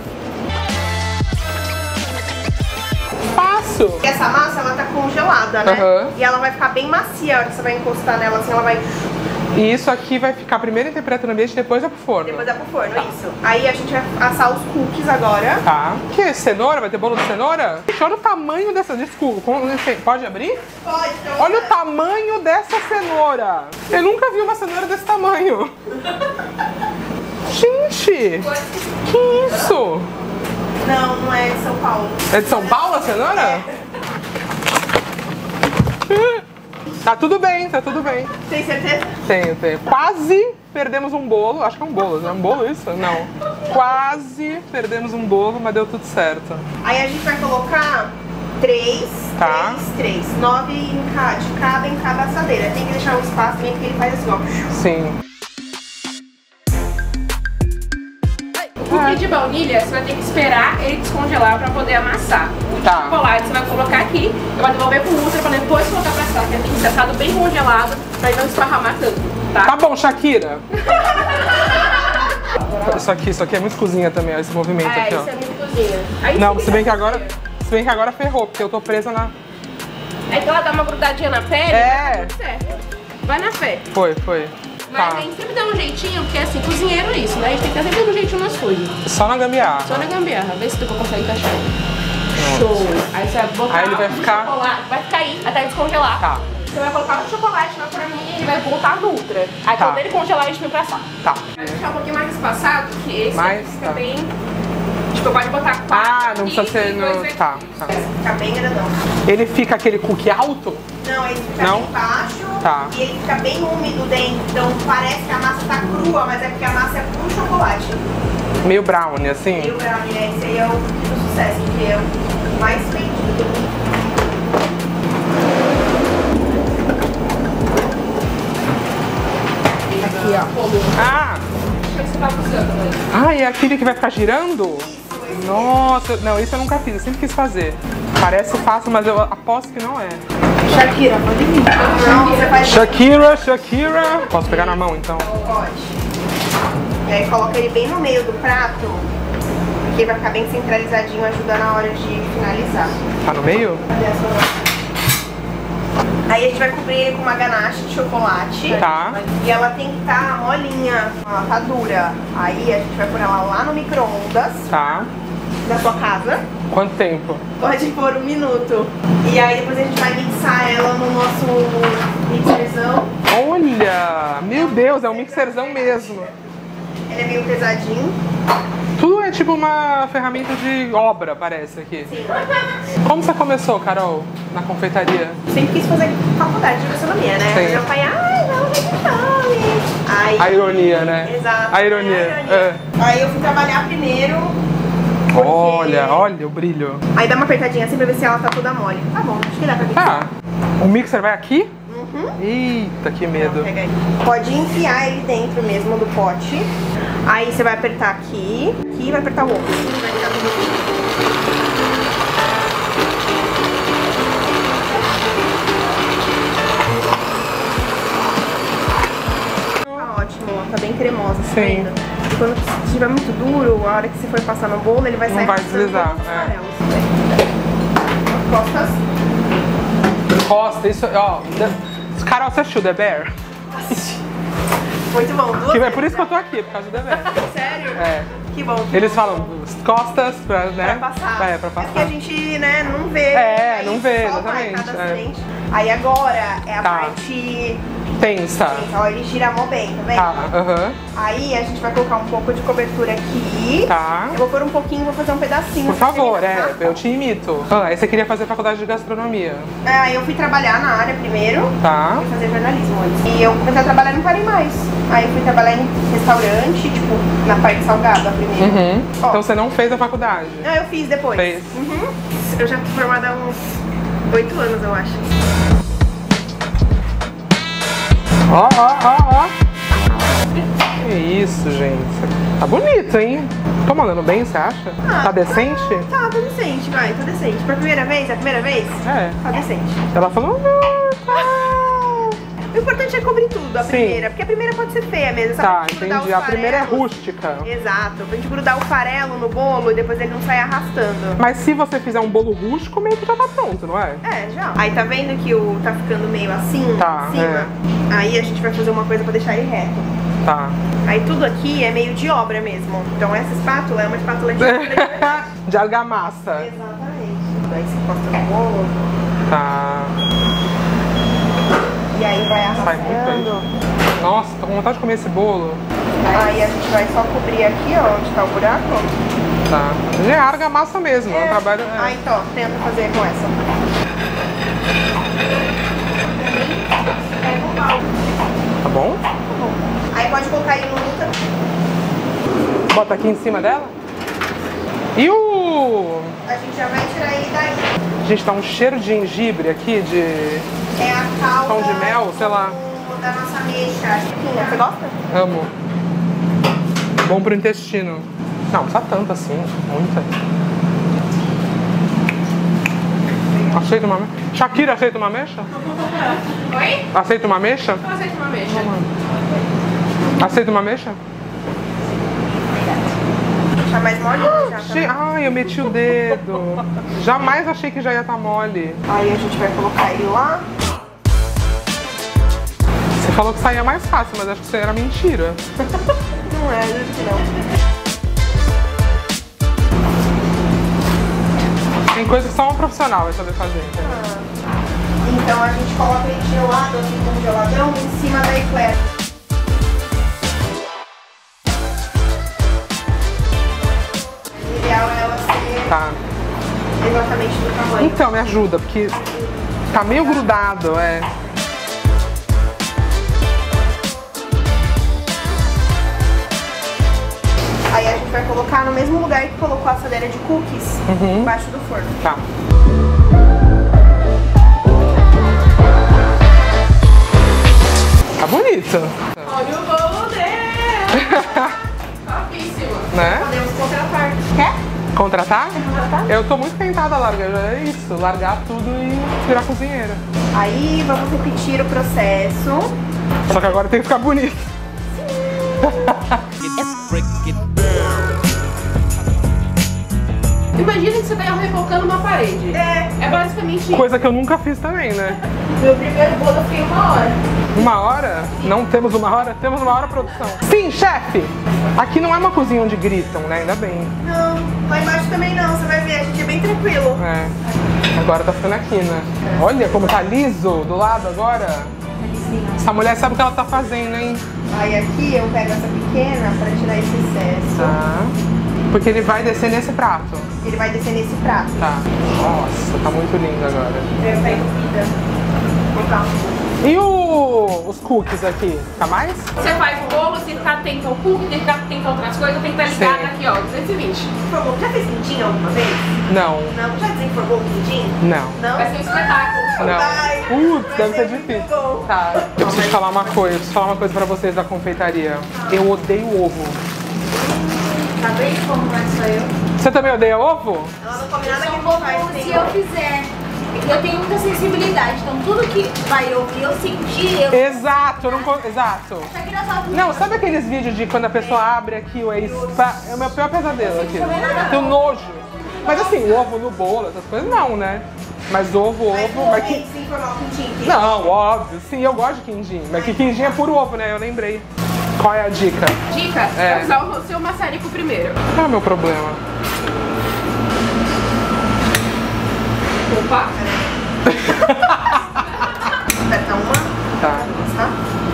Fácil! E essa massa, ela tá congelada, né? Aham. E ela vai ficar bem macia a hora que você vai encostar nela, assim, ela vai... E isso aqui vai ficar primeiro em temperatura ambiente e depois é pro forno. Depois dá pro forno, isso. Aí a gente vai assar os cookies agora. Tá. Que é cenoura? Vai ter bolo de cenoura? Gente, olha o tamanho dessa... Desculpa, como- pode abrir? Pode, então... Olha o tamanho dessa cenoura. Eu nunca vi uma cenoura desse tamanho. Gente, que isso? Não, não é de São Paulo. É de São Paulo a cenoura? Tá tudo bem, tá tudo bem. Tem certeza? Tenho, tenho. Quase perdemos um bolo. Acho que é um bolo, não é um bolo isso? Não. Quase perdemos um bolo, mas deu tudo certo. Aí a gente vai colocar três, Tá. três, três. Nove em cada, de cada em cada assadeira. Tem que deixar um espaço também, porque ele faz assim, ó. Sim. O cookie de baunilha, você vai ter que esperar ele descongelar pra poder amassar. O de Tá. chocolate você vai colocar aqui, vai devolver pro ultra pra depois colocar pra assar, porque tem que ser assado bem congelado pra ele não esparramar tanto, tá? Tá bom, Shakira. Isso aqui, isso aqui é muito cozinha também, ó, esse movimento É, aqui, isso ó. é muito cozinha. Aí Não, fica se bem que cozinha. agora, se bem que agora ferrou, porque eu tô presa na... É que ela dá uma grudadinha na pele, É. vai dar tudo certo. Vai na fé. Foi, foi. Mas Tá. a gente sempre dá um jeitinho, porque assim, cozinheiro é isso, né? A gente tem que dar sempre um jeitinho nas coisas. Só na gambiarra. Só na gambiarra, vê se tu consegue encaixar. Show! Aí você vai botar Aí ele vai o ficar- chocolate, vai ficar aí até ele descongelar. Tá. Você vai colocar o chocolate na forminha e ele vai voltar no ultra. Aí Tá. quando ele congelar, a gente vem pra assar. Tá. Vai ficar um pouquinho mais espaçado, que esse Mais, fica tá. bem... Tipo, pode botar quatro Ah, não aqui precisa ser e dois no... aqui. Tá, tá. Fica bem grandão. Ele fica aquele cookie alto? Não, ele fica Não? bem baixo Tá. e ele fica bem úmido dentro. Então parece que a massa tá crua, mas é porque a massa é com chocolate. Meio brownie, assim? E o brownie, né? Esse aí é o do sucesso, que é o mais vendido. fogo. Ah! Deixa eu ver se você tá buscando, né? Ah, e é aquele que vai ficar girando? Nossa, não, isso eu nunca fiz, eu sempre quis fazer. Parece fácil, mas eu aposto que não é. Shakira, pode vir. Não, você faz Shakira, Shakira. Posso pegar na mão, então? Pode. E aí coloca ele bem no meio do prato, porque vai ficar bem centralizadinho, ajuda na hora de finalizar. Tá no meio? Aí a gente vai cobrir ele com uma ganache de chocolate. Tá. E ela tem que estar molinha, ela tá dura. Aí a gente vai pôr ela lá no micro-ondas Tá. da sua casa. Quanto tempo? Pode pôr um minuto. E aí depois a gente vai mixar ela no nosso mixerzão. Olha! Meu Deus, é um mixerzão mesmo. Ele é meio pesadinho. Tudo é tipo uma ferramenta de obra, parece aqui. Sim. Como você começou, Carol, na confeitaria? Sempre quis fazer faculdade de gastronomia, né? Sim. Meu pai, ai, não, vai que fome. Aí, A ironia, né? Exato. A ironia. A ironia. É. Aí eu fui trabalhar primeiro. porque- Olha, olha o brilho. Aí dá uma apertadinha assim pra ver se ela tá toda mole. Tá bom, acho que dá pra ver. Tá. O mixer vai aqui? Uhum. Eita, que medo. Pega aí. Pode enfiar ele dentro mesmo do pote. Aí você vai apertar aqui, aqui e vai apertar o outro. Vai ficar tudo. Tá ótimo, ó, tá bem cremosa, tá Sim. vendo? E quando estiver muito duro, a hora que você for passar no bolo, ele vai Não sair vai arrastando deslizar, todos os é. farelos. Costas. Costa, isso, ó. The... Carol, você assistiu The Bear? Muito bom. Duas Que é vezes, por isso que eu né? tô aqui, por causa do The Bear. Sério? É. Que bom. Que Eles bom. falam costas pra, né? Pra passar. É, pra É porque a passar. gente, né, não vê. É, aí não vê, só vai exatamente, cada é. frente. Aí agora é a Tá. parte... Tensa. Ó, ele gira mó bem, tá vendo? Tá, aham. Aí a gente vai colocar um pouco de cobertura aqui. Tá. Eu vou pôr um pouquinho, vou fazer um pedacinho. Por pra favor, terminar. é, eu te imito. Ah, aí você queria fazer faculdade de gastronomia. É, aí eu fui trabalhar na área primeiro. Tá. Fui fazer jornalismo antes. E eu comecei a trabalhar e não parei mais. Aí eu fui trabalhar em restaurante, tipo, na parte salgada primeiro. Uhum. Ó. Então você não fez a faculdade? Ah, eu fiz depois. Fez. Uhum. Eu já fui formada há uns oito anos, eu acho. Ó, ó, ó, ó. Que isso, gente. Tá bonito, hein? Tô mandando bem, você acha? Ah, Tá decente? Tá, tá decente, vai, tá decente. Pra primeira vez, é a primeira vez? É. Tá decente. Ela falou, não, tá. O importante é cobrir tudo, a Sim. primeira. Porque a primeira pode ser feia mesmo. Só Tá, pra gente grudar entendi. os A primeira é farelos. rústica. Exato, pra gente grudar o farelo no bolo e depois ele não sair arrastando. Mas se você fizer um bolo rústico, meio que já tá pronto, não é? É, já. Aí tá vendo que o tá ficando meio assim, Tá, em cima? Aí a gente vai fazer uma coisa pra deixar ele reto. Tá. Aí tudo aqui é meio de obra mesmo. Então essa espátula é uma espátula de obra. De argamassa. Exatamente. Aí você encosta no bolo Tá. e aí vai Sai muito arrastando. aí. Nossa, tô com vontade de comer esse bolo. Aí a gente vai só cobrir aqui, ó, onde tá o buraco. Tá. É argamassa mesmo, é um trabalho. é. Aí, então, tenta fazer com essa. Tá bom? Aí pode colocar ele no luta. Bota aqui em cima dela. E o... A gente já vai tirar ele daí. Gente, tá um cheiro de gengibre aqui, de... É a calda Pão de mel, sei lá. do- da nossa ameixa. Chiquinha, você gosta? Amo. Bom pro intestino. Não, não precisa tanto assim, muita. Aceita uma mecha? Shakira, aceita uma mecha? Oi? Aceita uma mecha? Eu aceito uma mecha. Aceita uma mecha? Tá mais mole? Já, Che- tá. Ai, eu meti o dedo. Jamais achei que já ia estar mole. Aí a gente vai colocar ele lá. Você falou que saía mais fácil, mas acho que isso era mentira. Não é, juro que não. Tem coisa que só uma profissional vai saber fazer. entendeu? Então a gente coloca ele gelado, assim, congeladão, em cima da eclair. O ideal é ela ser Tá. exatamente do tamanho. Então, me ajuda, porque tá meio grudado, é. Aí a gente vai colocar no mesmo lugar que colocou a assadeira de cookies, Uhum. embaixo do forno. Tá. Tá bonito. Olha o bolo dele. Topíssimo. Né? Podemos contratar. Quer? Contratar? Contratar? Eu tô muito tentada a largar, já é isso, largar tudo e virar cozinheira. Aí vamos repetir o processo. Só que agora tem que ficar bonito. Imagina que você tá rebocando uma parede. É. É basicamente Coisa que eu nunca fiz também, né? Meu primeiro bolo eu fiquei uma hora. Uma hora? Não temos uma hora? Temos uma hora, produção. Sim, chefe! Aqui não é uma cozinha onde gritam, né? Ainda bem. Não, lá embaixo também não. Você vai ver, a gente é bem tranquilo. É. Agora tá ficando aqui, né? Olha como tá liso do lado agora. Essa mulher sabe o que ela tá fazendo, hein? Aí aqui eu pego essa pequena pra tirar esse excesso. Tá. Porque ele vai descer nesse prato. Ele vai descer nesse prato. Tá. Nossa, tá muito lindo agora. Eu pego comida. Botar. E o... os cookies aqui? Fica mais? você faz o bolo, você tem que ficar atento ao cookie, tem que ficar atento a outras coisas, tem que estar ligado Sim. aqui, ó, duzentos e vinte. Informou. Já fez quindim alguma vez? Não. Não? Já desinformou o quindim? Não. Não? Vai ser um espetáculo. Não. Vai. Putz, Vai deve ser muito difícil. bom. Tá. Eu preciso falar uma coisa, eu preciso falar uma coisa pra vocês da confeitaria. Eu odeio ovo. Tá vendo como vai só eu? Você também odeia ovo? Ela não come nada que Só a gente como faz. se tem eu ovo. fizer. Eu tenho muita sensibilidade, então tudo que vai eu que eu sentir, eu. Exato, eu não... co- Exato. Só que nós vamos- Não, sabe aqueles vídeos de quando a pessoa abre aqui o ex... É o meu pior pesadelo aqui. Tenho nojo. Mas assim, o ovo no bolo, essas coisas não, né? Mas ovo, Mas ovo... o Mas ovo que... sem informar o quindim. que- Não, óbvio. Sim, eu gosto de quindim. Mas que quindim é puro ovo, né? Eu lembrei. Qual é a dica? Dica, É. é usar o seu maçarico primeiro. Qual é o meu problema? Opa. Aperta uma. Tá. Tá?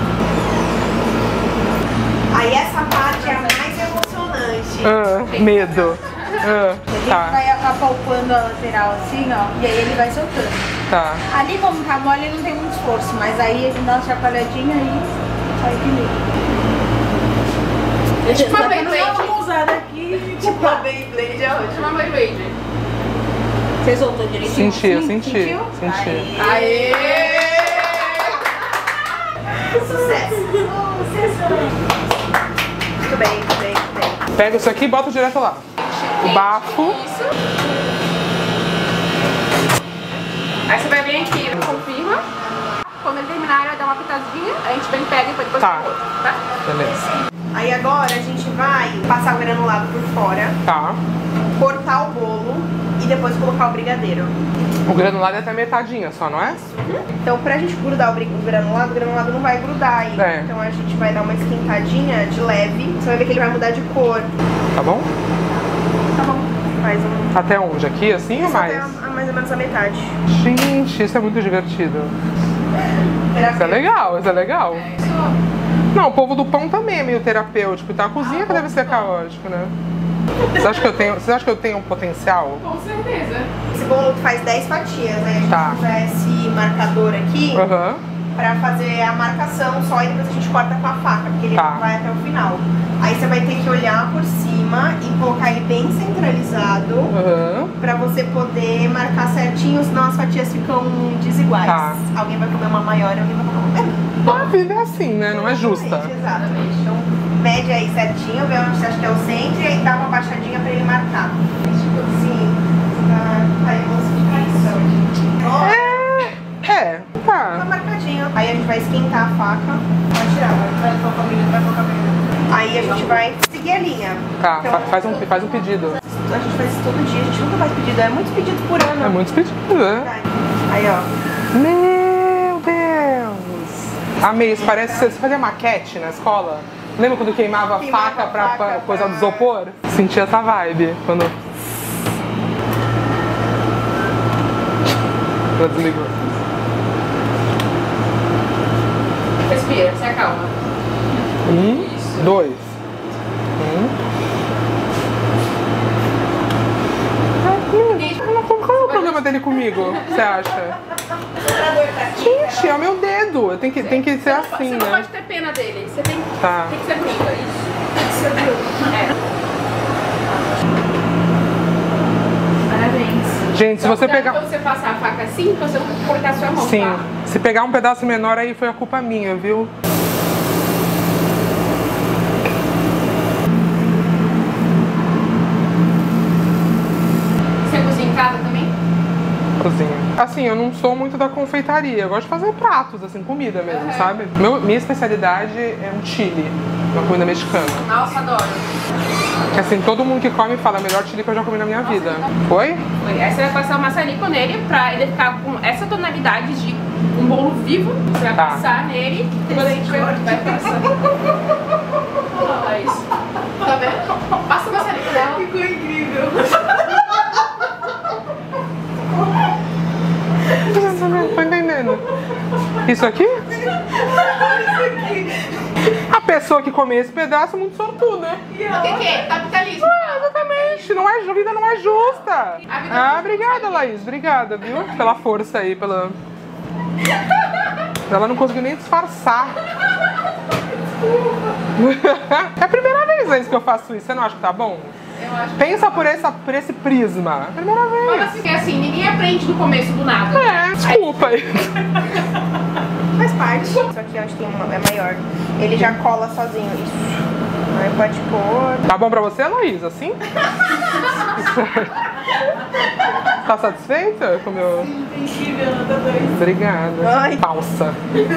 Aí essa parte é a mais emocionante. Ah, medo. Ah, Ele tá, vai apalpando a lateral assim, ó, e aí ele vai soltando. tá. Ali como tá mole não tem muito esforço, mas aí ele dá uma chacoalhadinha e sai de mim. É tipo uma Tá vendo? Beyblade. Vamos usar daqui. Tipo a Beyblade é ótimo. Chama Beyblade. Você soltou direitinho? Senti, eu assim? senti, Sentiu? senti. Aí. Aê! Sucesso. Muito bem, muito bem, muito bem. Pega isso aqui e bota direto lá. O bafo. Isso. Aí você vai vir aqui, confirma. Quando ele terminar, ele vai dar uma pitadinha. A gente vem, pega e depois Tá. põe o outro, tá? Beleza. Aí agora a gente vai passar o granulado por fora, Tá. cortar o bolo e depois colocar o brigadeiro. O granulado é até metadinha só, não é? Então pra gente grudar o bri- o granulado, o granulado não vai grudar aí. É. Então a gente vai dar uma esquentadinha de leve. Você vai ver que ele vai mudar de cor. Tá bom? Tá bom. Faz um... Até onde? Aqui, assim ou Isso mais? até a- a mais ou menos a metade. Gente, isso é muito divertido. Isso é legal, isso é legal. Não, o povo do pão também é meio terapêutico. Então a cozinha que deve ser caótico, né? Você acha que eu tenho, você acha que eu tenho um potencial? Com certeza. Esse bolo faz dez fatias, né? A gente Tá. usa esse marcador aqui Aham. pra fazer a marcação só e depois a gente corta com a faca, porque ele Tá. não vai até o final. Aí você vai ter que olhar por cima e colocar ele bem centralizado Aham. pra você poder marcar certinho, senão as fatias ficam desiguais. Tá. Alguém vai comer uma maior e alguém vai comer uma menor. A vida é assim, né? Não é justa. Exatamente. Então, mede aí certinho, vê onde você acha que é o centro e aí dá uma baixadinha pra ele marcar. Tipo assim, tá, aí você fica isso. Ó, É, tá tá. marcadinho. Aí a gente vai esquentar a faca. Vai tirar, vai, vai colocar o vidro, vai colocar o vidro. Aí a gente vai seguir a linha. Tá, Então, fa- faz um, faz um pedido. a gente faz isso todo dia, a gente nunca faz pedido, é muito pedido por ano. É muito pedido, né? Aí, ó. Meu Deus! Amei, isso parece que você fazia maquete na escola. Lembra quando queimava a Queimava faca a pra, faca pra coisa pra- do isopor? Senti essa vibe quando... Já desligou. Respira, se acalma. Um, dois. Um. Ah, qual é o problema dele comigo, você acha? Gente, é o meu dedo. Tem que, tem que ser assim, Você não né? pode ter pena dele. Você tem, Tá. tem que ser bruta, isso. Tem que ser bruta. É. Parabéns. Gente, se Só você cuidado pegar... quando você passar a faca assim, pra você não cortar sua mão, Sim, tá? se pegar um pedaço menor aí foi a culpa minha, viu? cozinha. Assim, eu não sou muito da confeitaria. Eu gosto de fazer pratos, assim, comida mesmo, uhum. sabe? Meu, minha especialidade é um chili, uma comida mexicana. Nossa, adoro. Assim, todo mundo que come fala, melhor chili que eu já comi na minha Nossa, vida. Tá... Foi? Foi. Aí você vai passar o maçarico nele pra ele ficar com essa tonalidade de um bolo vivo. Você vai tá. passar nele e quando a gente vai, vai passar. Olha isso. Tá vendo? Passa o maçarico dela. Ficou incrível. Não tô entendendo. Isso aqui? Isso aqui. A pessoa que come esse pedaço é muito sortuda. O que, que é? Capitalismo. Ah, exatamente. Não é, a vida não é justa. Ah, obrigada, Laís. Obrigada, viu? Pela força aí, pela... Ela não conseguiu nem disfarçar. É a primeira vez antes que eu faço isso. Você não acha que tá bom? Eu acho Pensa por, essa, por esse prisma. É a primeira vez. Mas assim, assim, ninguém aprende do começo do nada. É, desculpa aí. Faz parte. Só que eu acho que uma é maior. Ele já cola sozinho. Isso. Aí pode pôr. Tá bom pra você, Laís? Assim? Tá satisfeita com o meu... Sim, incrível, nota dois. Obrigada. Ai. Falsa.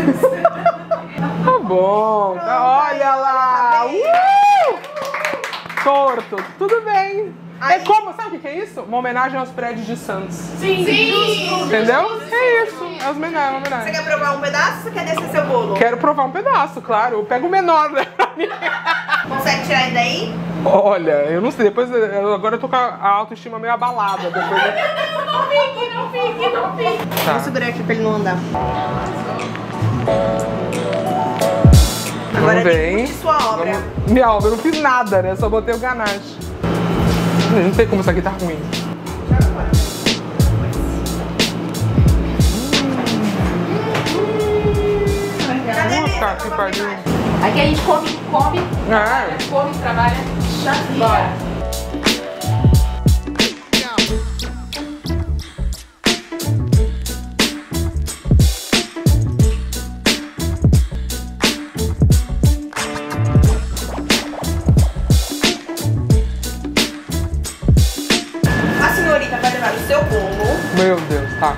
Tá bom. Olha lá. Uh! Torto. Tudo bem. Aí. É como, sabe o que, que é isso? Uma homenagem aos prédios de Santos. Sim, sim. Entendeu? É isso. É os menores, uma homenagem. Você quer provar um pedaço ou você quer descer seu bolo? Quero provar um pedaço, claro. Eu pego o menor, né? Consegue tirar ele daí? Olha, eu não sei. Depois, eu, agora eu tô com a autoestima meio abalada. Depois eu... Não fique, não fique, não fique. Tá. Vou segurar aqui pra ele não andar. Agora discute sua obra. Vamos... Minha obra, eu não fiz nada, né? Só botei o ganache. Não sei como isso aqui tá ruim. Nossa, que pariu. Aqui a gente come, come, é. trabalha, come, trabalha. Bora. Meu Deus, tá.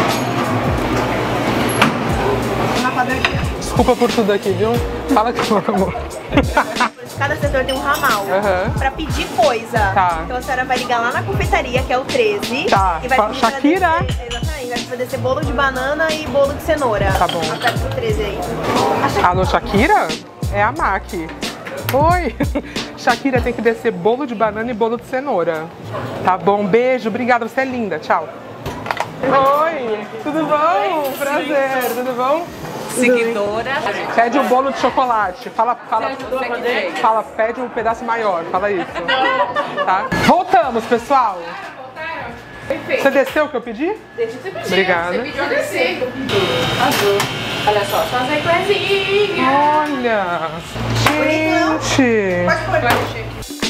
Desculpa por tudo aqui, viu? Fala que eu amo. Cada setor tem um ramal uhum. pra pedir coisa. Tá. Então a senhora vai ligar lá na confeitaria, que é o treze. Tá. E vai pedir Shakira. Pra descer, exatamente, vai poder descer bolo de banana e bolo de cenoura. Tá bom. Aperta o treze aí. Alô, Shakira? É a Mac. Oi! Shakira tem que descer bolo de banana e bolo de cenoura. Tá bom, beijo, obrigada, você é linda, tchau. Oi, tudo bom? Prazer, tudo bom? Seguidora. Pede um bolo de chocolate. Fala, fala, fala, pede um pedaço maior, fala isso. Tá? Voltamos, pessoal. Você desceu o que eu pedi? Deixa você pedir. Obrigada. Você pediu descer. Eu pedi. Azul. Olha só, só as eclaisinhas. Olha. Gente. Pode pôr, pode cheque.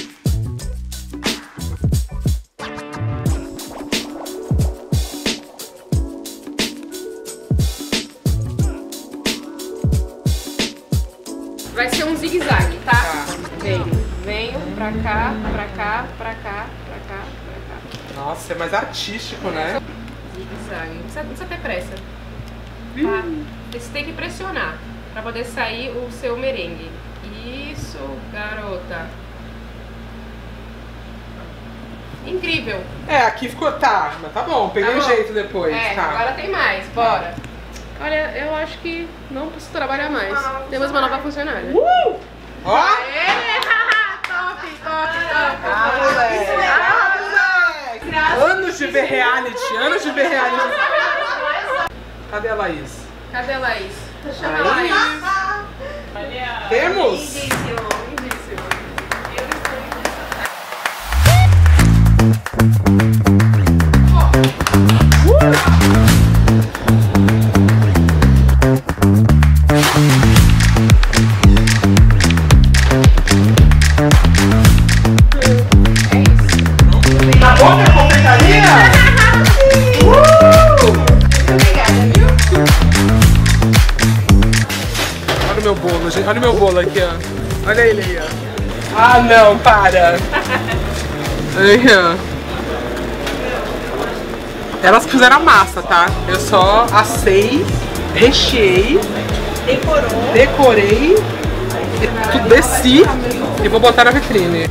Vai ser um zigue-zague, tá? tá? Venho, venho pra cá, pra cá, pra cá, pra cá, pra cá. Nossa, é mais artístico, né? Zigue-zague. Não precisa, não precisa ter pressa. Tá? Você tem que pressionar pra poder sair o seu merengue. Isso, garota. Incrível. É, aqui ficou, tá, mas tá bom, peguei tá o bom. jeito depois. É, tá. agora tem mais, bora. Olha, eu acho que não preciso trabalhar mais. Temos uma nova funcionária. Uh! Ó! Aê! Top, top, top! Ah, moleque! Ah, moleque! Anos de ver reality, anos de ver reality. Cadê a Laís? Cadê a Laís? Chama a Laís. Laís. Temos? Lindíssimo, lindíssimo. Tá bom minha confeitaria? uh! Obrigada, viu? Olha o meu bolo, gente. Olha o meu bolo aqui, ó. Olha ele aí, ó. Ah, não, para. Aí, ó. Elas que fizeram a massa, tá? Eu só assei, recheei, Decorou. decorei, tudo desci e vou botar na vitrine.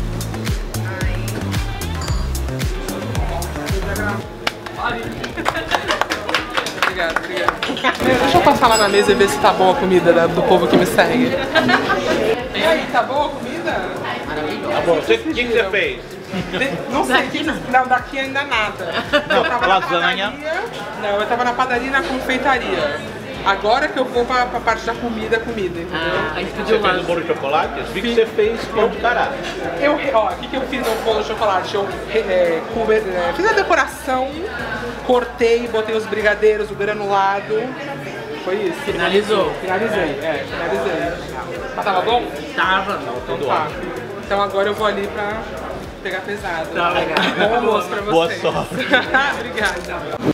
Obrigada, obrigada. Deixa eu passar lá na mesa e ver se tá boa a comida da- do povo que me segue. E aí, tá boa a comida? Tá bom, o que, que você fez? De- Não sei, que, não, daqui ainda nada. Eu tava na lasanha. padaria- Não, eu tava na padaria e na confeitaria. Agora que eu vou pra, pra parte da comida, comida, entendeu? Ah, a gente Você pediu fez lá. um bolo de chocolate? Eu vi que você fez pão de cará. Eu, ó, o que, que eu fiz no bolo de chocolate? Eu é, come- é, fiz a decoração, cortei, botei os brigadeiros, o granulado. Foi isso. Finalizou. Finalizei, é, finalizei. Mas tava bom? Tava. Então tá. Então agora eu vou ali pra pegar pesado. Tá legal. Bom almoço pra vocês. Boa sorte. Obrigada.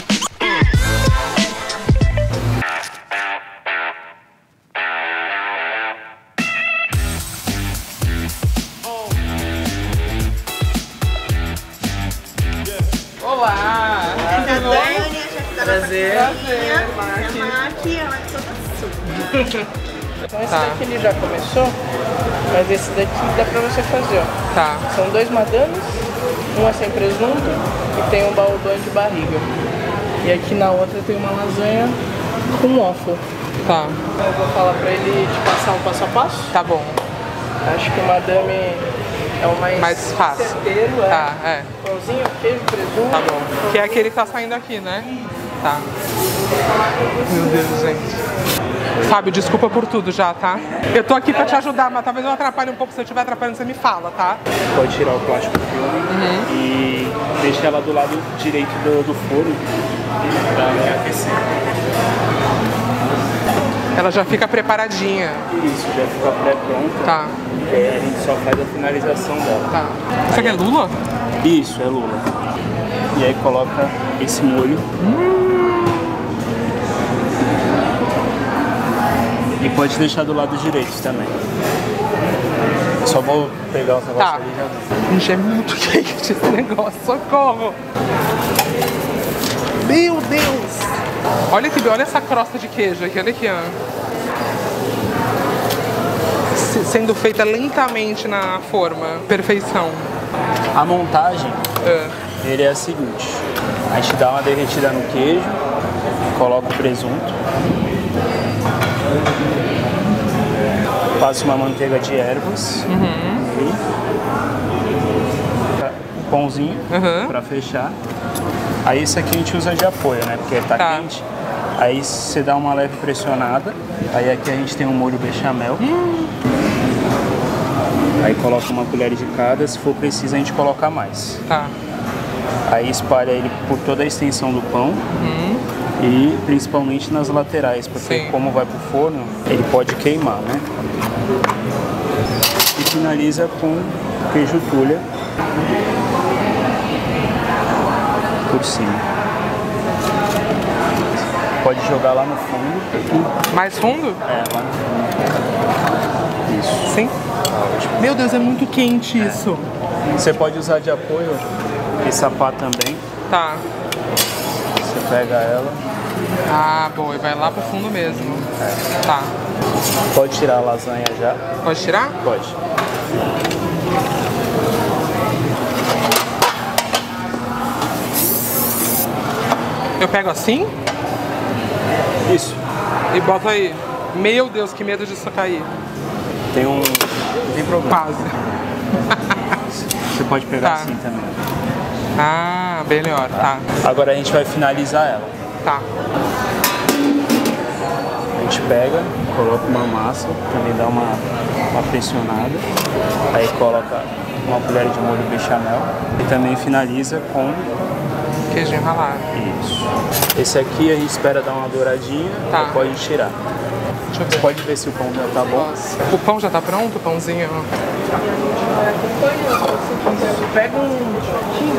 Olá! Essa é a Tudo bom? Dani, a chefe da Prazer. nossa Prazer, cozinha. Maqui. A Maqui, ela que toda suja. Então esse Tá. daqui ele já começou, mas esse daqui dá pra você fazer, ó. Tá. São dois madames, um é sem presunto e tem um baldão de barriga. E aqui na outra tem uma lasanha com waffle. Tá. Então eu vou falar pra ele te passar um passo a passo. Tá bom. Acho que o madame é o mais, Mais fácil. certeiro, é. Tá, é. Pãozinho, queijo, presunto. Tá bom. Que é aquele que tá saindo aqui, né? Tá. Meu Deus, gente. Fábio, desculpa por tudo já, tá? Eu tô aqui pra te ajudar, mas talvez eu atrapalhe um pouco. Se eu estiver atrapalhando, você me fala, tá? Pode tirar o plástico filme e deixar ela do lado direito do, do forno para aquecer. Ela já fica preparadinha. Isso, já fica pré-pronta. Tá, E aí a gente só faz a finalização dela. tá. Isso aqui é lula? Isso, é lula. E aí coloca esse molho. E pode deixar do lado direito também. Eu só vou pegar os negócios Tá. ali e já dou. Gente, é muito quente esse negócio, socorro! Meu Deus! Olha aqui, olha essa crosta de queijo aqui, olha aqui, ó. Se- Sendo feita lentamente na forma. Perfeição. A montagem, É. ele é a seguinte. A gente dá uma derretida no queijo, coloca o presunto, passa uma manteiga de ervas, e o pãozinho Uhum. pra fechar. Aí esse aqui a gente usa de apoio, né? Porque tá, Tá. quente. Aí você dá uma leve pressionada. Aí aqui a gente tem um molho bechamel. Aí coloca uma colher de cada, se for preciso a gente coloca mais. Tá. Aí espalha ele por toda a extensão do pão e principalmente nas laterais, porque Sim. como vai pro forno, ele pode queimar, né? E finaliza com queijo tulha por cima. Pode jogar lá no fundo. Mais fundo? É, lá no fundo. Isso. Sim. Meu Deus, é muito quente isso. Você pode usar de apoio esse pá também. Tá. Você pega ela, Ah, boa, e vai lá pro fundo mesmo. Tá. pode tirar a lasanha já. Pode tirar? Pode. Eu pego assim Isso. e boto aí. Meu Deus, que medo disso cair. Tem um. Não tem problema. Quase. Você pode pegar Tá. assim também. Ah, melhor, tá. Agora a gente vai finalizar ela. Tá. A gente pega, coloca uma massa, também dá uma, uma pressionada. Aí coloca uma colher de molho bechamel e também finaliza com Queijinho ralado. isso. Esse aqui a gente espera dar uma douradinha Tá. e pode tirar. Deixa eu ver. Pode ver se o pão já tá bom. O pão já tá pronto, o pãozinho? Pega um shortinho,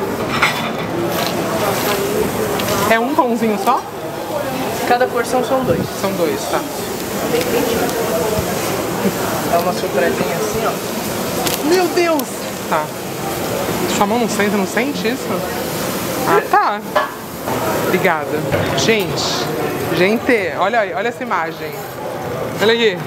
É um pãozinho só? cada porção são dois. São dois, tá. Bem quentinho. Dá uma surpresinha assim, ó. Meu Deus! Tá. Sua mão não sente, não sente isso? Ah, tá. Obrigada. Gente, gente, olha aí, olha essa imagem. Olha aqui.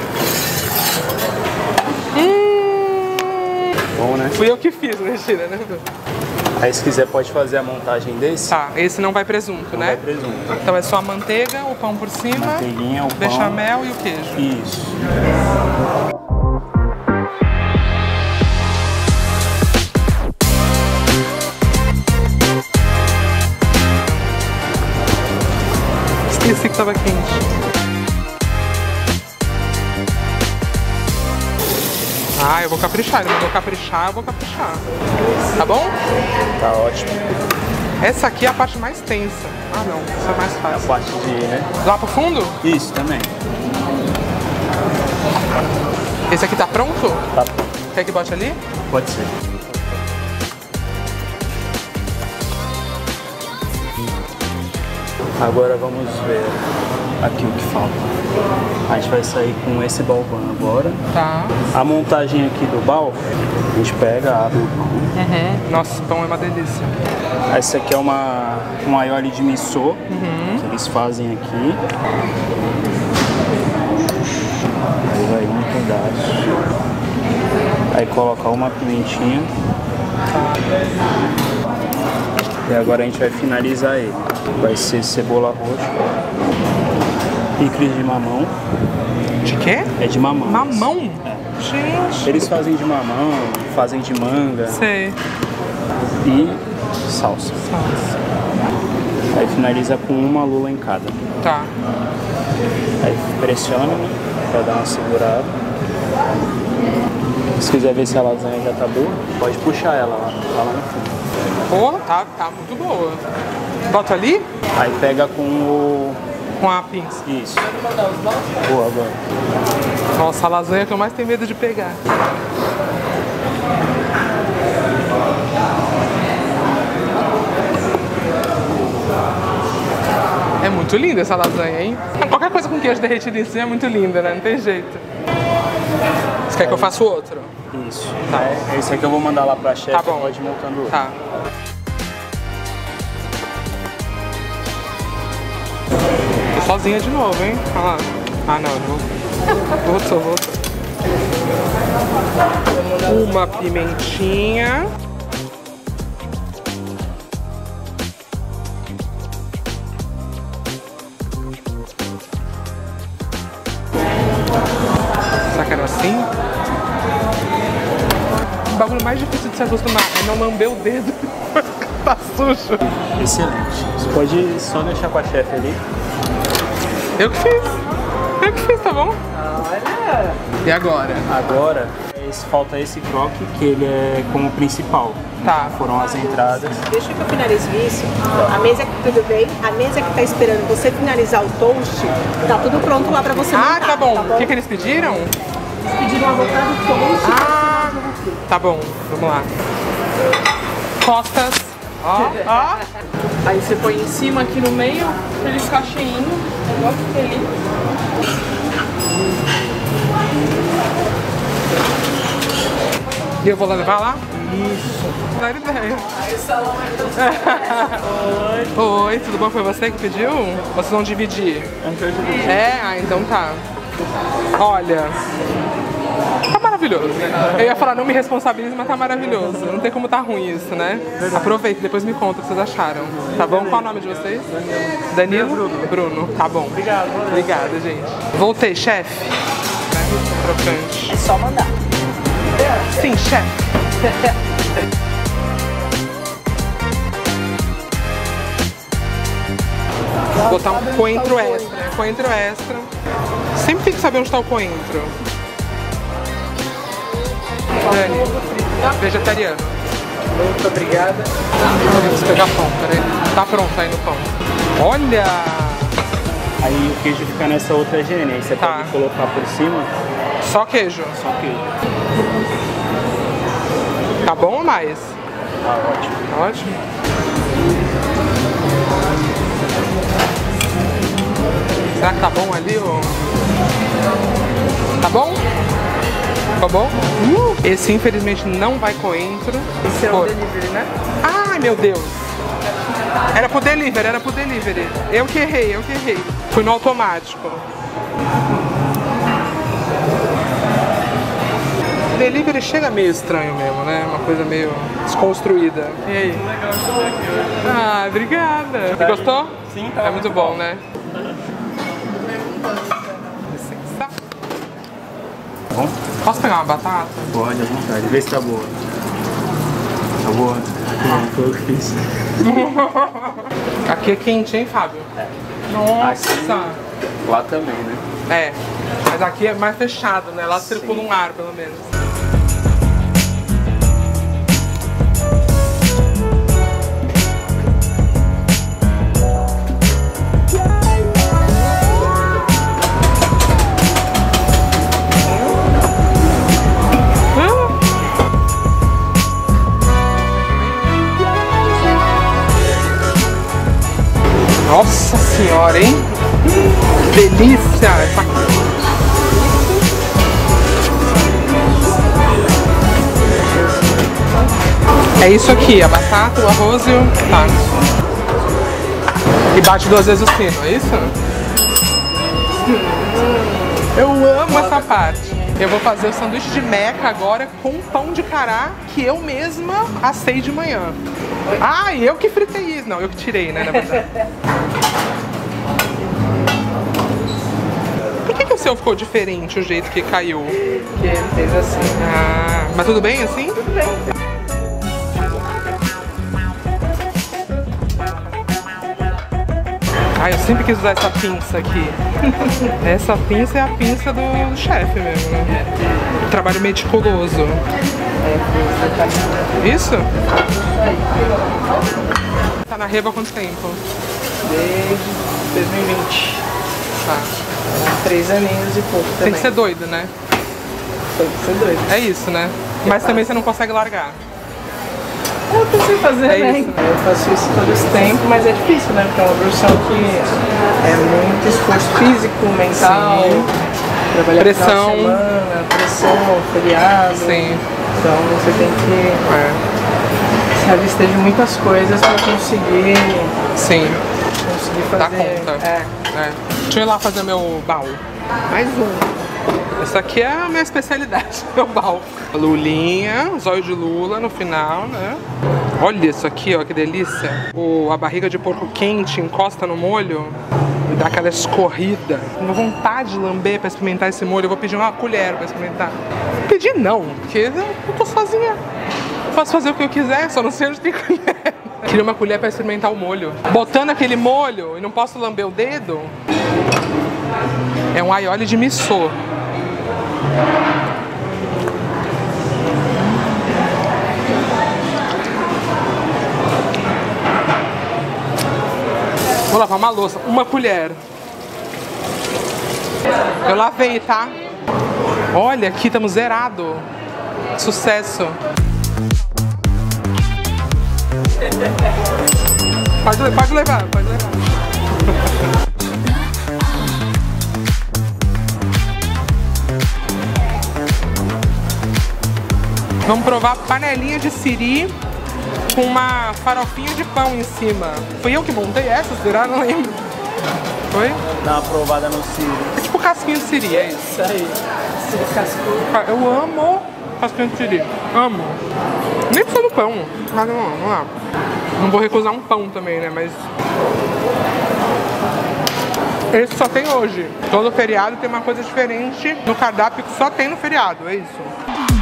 Hum... Bom, né? Fui eu que fiz, mentira, né? Aí se quiser pode fazer a montagem desse. Tá, esse não vai presunto, não né? vai presunto. Então é só a manteiga, o pão por cima, manteiguinha, o pão, bechamel e o queijo. Isso. Esqueci que tava quente. Ah, eu vou caprichar, eu vou caprichar, eu vou caprichar. Tá bom? Tá ótimo. Essa aqui é a parte mais tensa. Ah não, essa é mais fácil. A parte de, né? Lá pro fundo? Isso, também. Esse aqui tá pronto? Tá pronto. Quer que bote ali? Pode ser. Agora vamos ver aqui o que falta. A gente vai sair com esse balcão agora. Tá. A montagem aqui do bal, a gente pega, abre o pão. Uhum. Nossa, o pão é uma delícia. Essa aqui é uma, um aioli de missô, uhum. que eles fazem aqui. Aí vai um pedaço. Aí colocar uma pimentinha. E agora a gente vai finalizar ele. Vai ser cebola roxa, picles de mamão. De quê? É de mamão. Mamão? É. Gente. Eles fazem de mamão, fazem de manga. Sei. E salsa. Salsa. Aí finaliza com uma lula em cada. Tá. Aí pressiona, né, pra dar uma segurada. Se quiser ver se a lasanha já tá boa, pode puxar ela lá, lá no fundo. Pô, tá, tá muito boa. Bota ali? Aí pega com o... Com a pinça. Isso. Boa, agora. Nossa, a lasanha que eu mais tenho medo de pegar. É muito linda essa lasanha, hein? Qualquer coisa com queijo derretido em cima é muito linda, né? Não tem jeito. Você quer que eu faça o outro? Isso. Tá. É, esse aqui eu vou mandar lá pra chefe. Tá bom. Pode ir montando outro. Tá. Tô sozinha de novo, hein? Olha lá. Ah, não, não. Voltou, voltou. Uma pimentinha. Será que era assim? O bagulho mais difícil de se acostumar é não lamber o dedo. Tá sujo. Excelente. Você pode só deixar com a chefe ali. Eu que fiz. Eu que fiz, tá bom? Olha! E agora? Agora, esse, falta esse croque, que ele é como principal. Tá. Foram as entradas. Deixa que eu finalize isso. A mesa que tudo bem, a mesa que tá esperando você finalizar o toast, tá tudo pronto lá pra você Ah, montar, tá bom. tá O que, que eles pediram? Eles pediram avocado toast. Ah, tá bom. Vamos lá. Costas. Ó, ó. Aí você põe em cima aqui no meio, pra ele ficar cheinho. Igual que ali. E eu vou levar lá? Isso. Dá ideia. Oi. Oi, tudo bom? Foi você que pediu? Vocês vão dividir? É? Ah, então tá. Olha. Tá maravilhoso. Eu ia falar, não me responsabilize, mas tá maravilhoso. Não tem como tá ruim isso, né? Aproveita, depois me conta o que vocês acharam. Tá bom? Qual o nome de vocês? Danilo? Bruno. Bruno. Tá bom. Obrigado. Obrigada, gente. Voltei, chefe. Trocante. É só mandar. Sim, chefe. Vou botar um coentro extra, né? Coentro extra. Sempre tem que saber onde está o coentro. Dani, vegetariano. Muito obrigada. Vamos pegar pão, peraí. Tá pronto aí no pão. Olha! Aí o queijo fica nessa outra gene. Aí você Tá. pode colocar por cima. Só queijo. Só queijo. Tá bom ou mais? Tá ótimo. Ótimo. Será que tá bom ali, ô? Tá bom? Ficou bom? Uh, esse infelizmente não vai coentro. Esse é o Por- delivery, né? Ai, meu Deus. Era pro delivery, era pro delivery. Eu que errei, eu que errei. Fui no automático. Delivery chega meio estranho mesmo, né? Uma coisa meio desconstruída. E aí? Legal isso aqui. Ah, obrigada. Você gostou? Sim, tá. É muito bom, né? Licença. Bom? Posso pegar uma batata? Pode, à vontade. Vê se tá boa. Tá boa? Não, foi eu que fiz. Aqui é quente, hein, Fábio? É. Nossa! Aqui, lá também, né? É, mas aqui é mais fechado, né? Lá circula um ar, pelo menos. Nossa senhora, hein? Que delícia! Essa... É isso aqui, a batata, o arroz e o... Tá. E bate duas vezes o sino, é isso? Eu amo essa parte. Eu vou fazer o sanduíche de meca agora com pão de cará que eu mesma assei de manhã. Ah, e eu que fritei isso. Não, eu que tirei, né, na verdade. Por que, que o seu ficou diferente, o jeito que caiu? Que ele fez assim. Ah, mas tudo bem assim? Tudo bem. Ah, eu sempre quis usar essa pinça aqui. Essa pinça é a pinça do chefe mesmo, né? Trabalho meticuloso. Isso? Tá na Revo há quanto tempo? Desde dois mil e vinte. Tá. Três aninhos e pouco também. Tem que ser doido, né? Tem que ser doido. É isso, né? Mas também você não consegue largar. Eu pensei em fazer, É né? isso. Eu faço isso todo esse tempo, mas é difícil, né? Porque é uma profissão que é muito esforço físico, mental. Sim. Trabalhar Pressão. final de semana, pressão, feriado. Sim. Então você tem que É. se abster de muitas coisas para conseguir, Sim. conseguir fazer. Dá conta. É. É. Deixa eu ir lá fazer meu baú. Mais um. Essa aqui é a minha especialidade, meu baú. Lulinha, zóio de lula no final, né? Olha isso aqui, ó, que delícia. O, a barriga de porco quente encosta no molho e dá aquela escorrida. Tenho vontade de lamber pra experimentar esse molho. Eu vou pedir uma colher pra experimentar. Não pedir não, porque eu tô sozinha. Eu posso fazer o que eu quiser, só não sei onde tem colher. Queria uma colher pra experimentar o molho. Botando aquele molho e não posso lamber o dedo. É um aioli de missô. Vou lavar uma louça, uma colher. Eu lavei, tá? Olha, aqui estamos zerado. Sucesso. Pode, pode levar, pode levar. Vamos provar panelinha de siri com uma farofinha de pão em cima. Fui eu que montei essa, será? Não lembro. Foi? Dá uma provada no siri. É tipo casquinha de siri, é isso. Isso aí. Siri cascudo. Eu amo casquinha de siri. Amo. Nem precisa do pão. Ah, não, vamos lá. Não vou recusar um pão também, né? Mas... esse só tem hoje. Todo feriado tem uma coisa diferente no cardápio que só tem no feriado, é isso.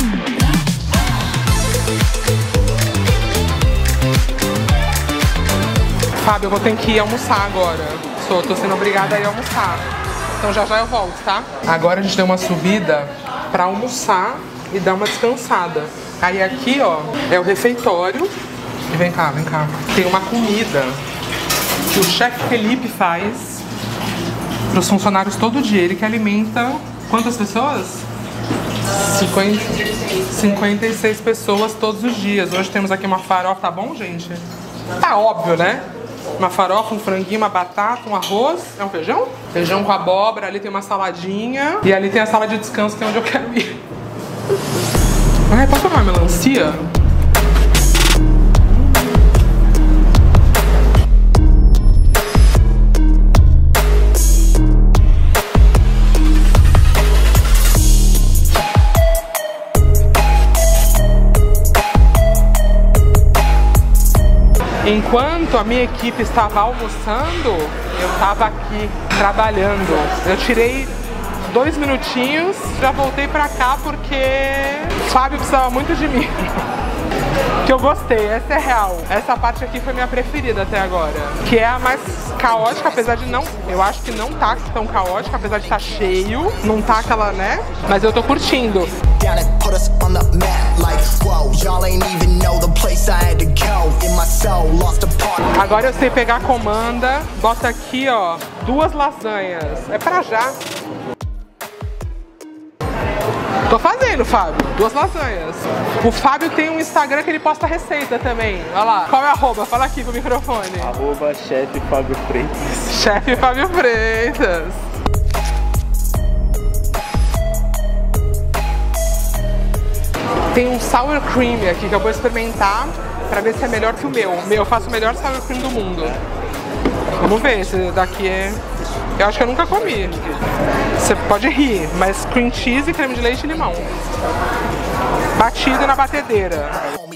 Fábio, eu vou ter que ir almoçar agora. Sou, tô sendo obrigada a ir almoçar. Então já já eu volto, tá? Agora a gente deu uma subida pra almoçar e dar uma descansada. Aí aqui, ó, é o refeitório. E vem cá, vem cá. Tem uma comida que o chefe Felipe faz para os funcionários todo dia. Ele que alimenta quantas pessoas? cinquenta, cinquenta e seis pessoas todos os dias. Hoje temos aqui uma farofa, tá bom, gente? Tá óbvio, né? Uma farofa, um franguinho, uma batata, um arroz. É um feijão? Feijão com abóbora, ali tem uma saladinha. E ali tem a sala de descanso, que é onde eu quero ir. Ai, posso tomar melancia? Enquanto a minha equipe estava almoçando, eu estava aqui trabalhando. Eu tirei dois minutinhos, já voltei pra cá porque o Fábio precisava muito de mim. Que eu gostei, essa é real. Essa parte aqui foi minha preferida até agora. Que é a mais caótica, apesar de não... Eu acho que não tá tão caótica, apesar de estar cheio. Não tá aquela, né? Mas eu tô curtindo. Agora eu sei pegar a comanda. Bota aqui, ó, duas lasanhas. É pra já. Tô fazendo, Fábio. Duas lasanhas. O Fábio tem um Instagram que ele posta receita também. Olha lá. Qual é a arroba? Fala aqui pro microfone. Arroba chefe Fábio Freitas. Chefe Fábio Freitas. Tem um sour cream aqui que eu vou experimentar pra ver se é melhor que o meu. Meu, eu faço o melhor sour cream do mundo. Vamos ver se daqui é... Eu acho que eu nunca comi. Você pode rir, mas cream cheese, creme de leite e limão. Batido na batedeira.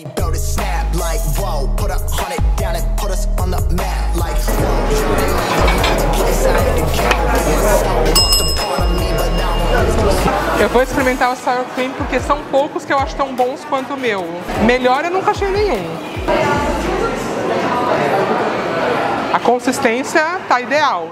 Eu vou experimentar o sour cream porque são poucos que eu acho tão bons quanto o meu. Melhor eu nunca achei nenhum. A consistência tá ideal.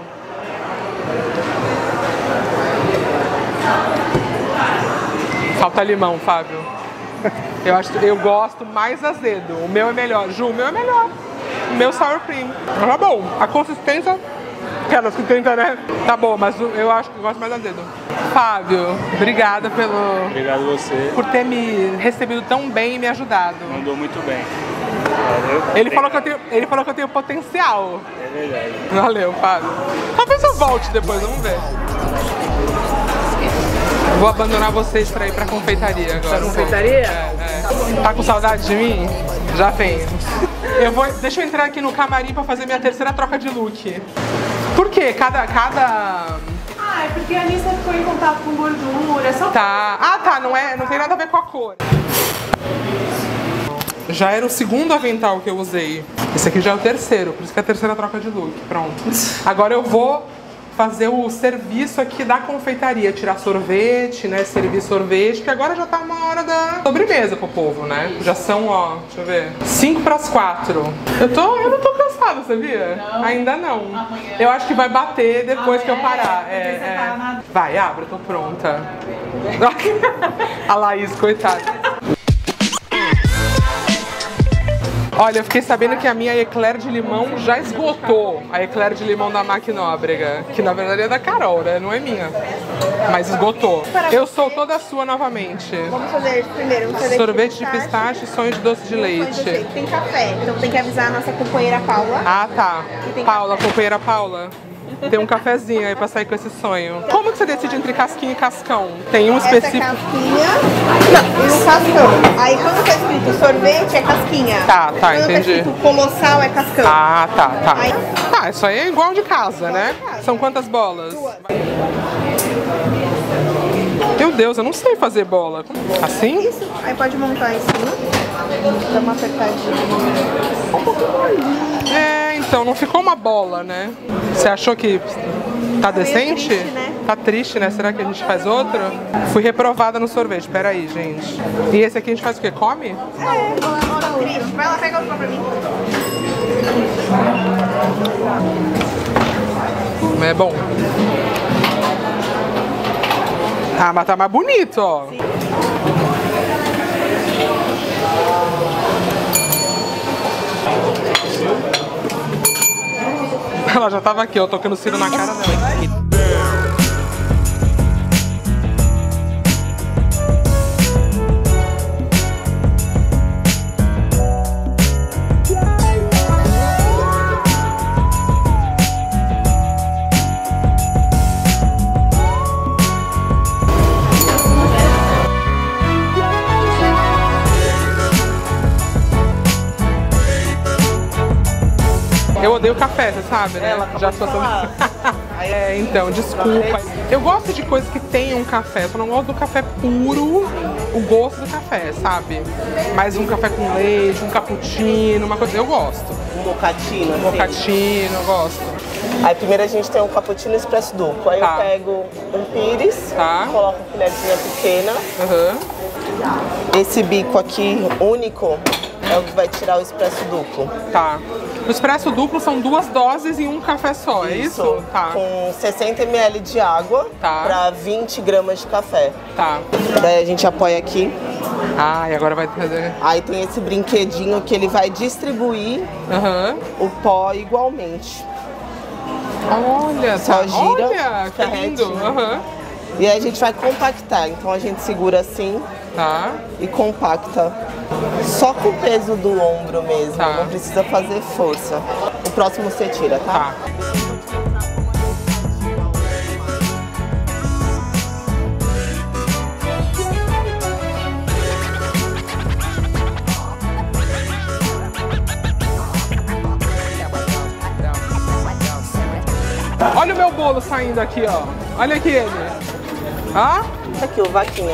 Falta limão, Fábio. Eu, acho, eu gosto mais azedo. O meu é melhor. Ju, o meu é melhor. O meu sour cream. Tá bom. A consistência... Aquelas que tenta, né? Tá bom, mas eu acho que eu gosto mais azedo. Fábio, obrigada pelo... Obrigado você. Por ter me recebido tão bem e me ajudado. Mandou muito bem. Valeu. Ele falou, que eu tenho, ele falou que eu tenho potencial. É verdade. Valeu, Fábio. Talvez eu volte depois, vamos ver. Vou abandonar vocês pra ir pra confeitaria agora. Pra confeitaria? É, é. Tá com saudade de mim? Já tenho. Eu vou, deixa eu entrar aqui no camarim pra fazer minha terceira troca de look. Por quê? Cada... cada... Ah, é porque a Anissa ficou em contato com gordura, só... Tá. Ah, tá. Não, é, não tem nada a ver com a cor. Já era o segundo avental que eu usei. Esse aqui já é o terceiro, por isso que é a terceira troca de look. Pronto. Agora eu vou fazer o serviço aqui da confeitaria, tirar sorvete, né, servir sorvete, que agora já tá uma hora da sobremesa pro povo, né? Já são, ó, deixa eu ver, cinco pras quatro. Eu tô, eu não tô cansada, sabia? Não. Ainda não. Amanhã. Eu acho que vai bater depois ah, que eu parar. É, é. é. Tá vai, abre, eu tô pronta. A Laís, coitada. Olha, eu fiquei sabendo que a minha eclair de limão já esgotou. A eclair de limão da Maquinóbrega, que na verdade é da Carol, né? Não é minha. Mas esgotou. Eu sou toda sua novamente. Vamos fazer primeiro um sorvete, sorvete de pistache e sonho de doce de leite. Tem café, então tem que avisar a nossa companheira Paula. Ah, tá. Paula, café. Companheira Paula. Tem um cafezinho aí pra sair com esse sonho. Como que você decide entre casquinha e cascão? Tem um específico... Essa é casquinha não, e um cascão. Aí quando tá escrito sorvete é casquinha. Tá, tá, quando entendi. Quando tá escrito colossal é cascão. Ah, tá, tá. Aí... Ah, isso aí é igual de casa, né? De casa. São quantas bolas? Duas. Meu Deus, eu não sei fazer bola. Assim? Isso. Aí pode montar em cima. Dá uma apertadinha. Um pouquinho mais. É, então, não ficou uma bola, né? Você achou que tá decente? Triste, né? Tá triste, né? Será que a gente faz outro? Fui reprovada no sorvete, peraí, gente. E esse aqui a gente faz o quê? Come? É, tá triste. Vai lá, pega outro pra mim. É bom. Ah, mas tá mais bonito, ó. Sim. Ela já tava aqui, ó, tocando ciro na cara dela. Eu odeio café, você sabe, né? Ela já tô tomando. É, então, desculpa. Eu gosto de coisas que tenham café, só não gosto do café puro, o gosto do café, sabe? Mas um café com leite, um cappuccino, uma coisa, eu gosto. um mocatino, assim. Mocatino, gosto. Aí primeiro a gente tem um cappuccino expresso duplo. Aí Tá. eu pego um pires, Tá. coloco uma colherzinha pequena. Uhum. Esse bico aqui, único, é o que vai tirar o expresso duplo. Tá. O expresso duplo são duas doses em um café só, é isso? Tá. Com sessenta mililitros de água Tá. para vinte gramas de café. Tá. Daí a gente apoia aqui. Ah, e agora vai fazer... Aí tem esse brinquedinho que ele vai distribuir Uhum. o pó igualmente. Olha, Só tá. gira, Olha, que fica lindo. retinho. Uhum. E aí a gente vai compactar. Então a gente segura assim Tá. e compacta. Só com o peso do ombro mesmo, Tá. não precisa fazer força. O próximo você tira, tá? Tá. Olha o meu bolo saindo aqui, ó. Olha aqui ele. Ah? Tá aqui o vaquinha.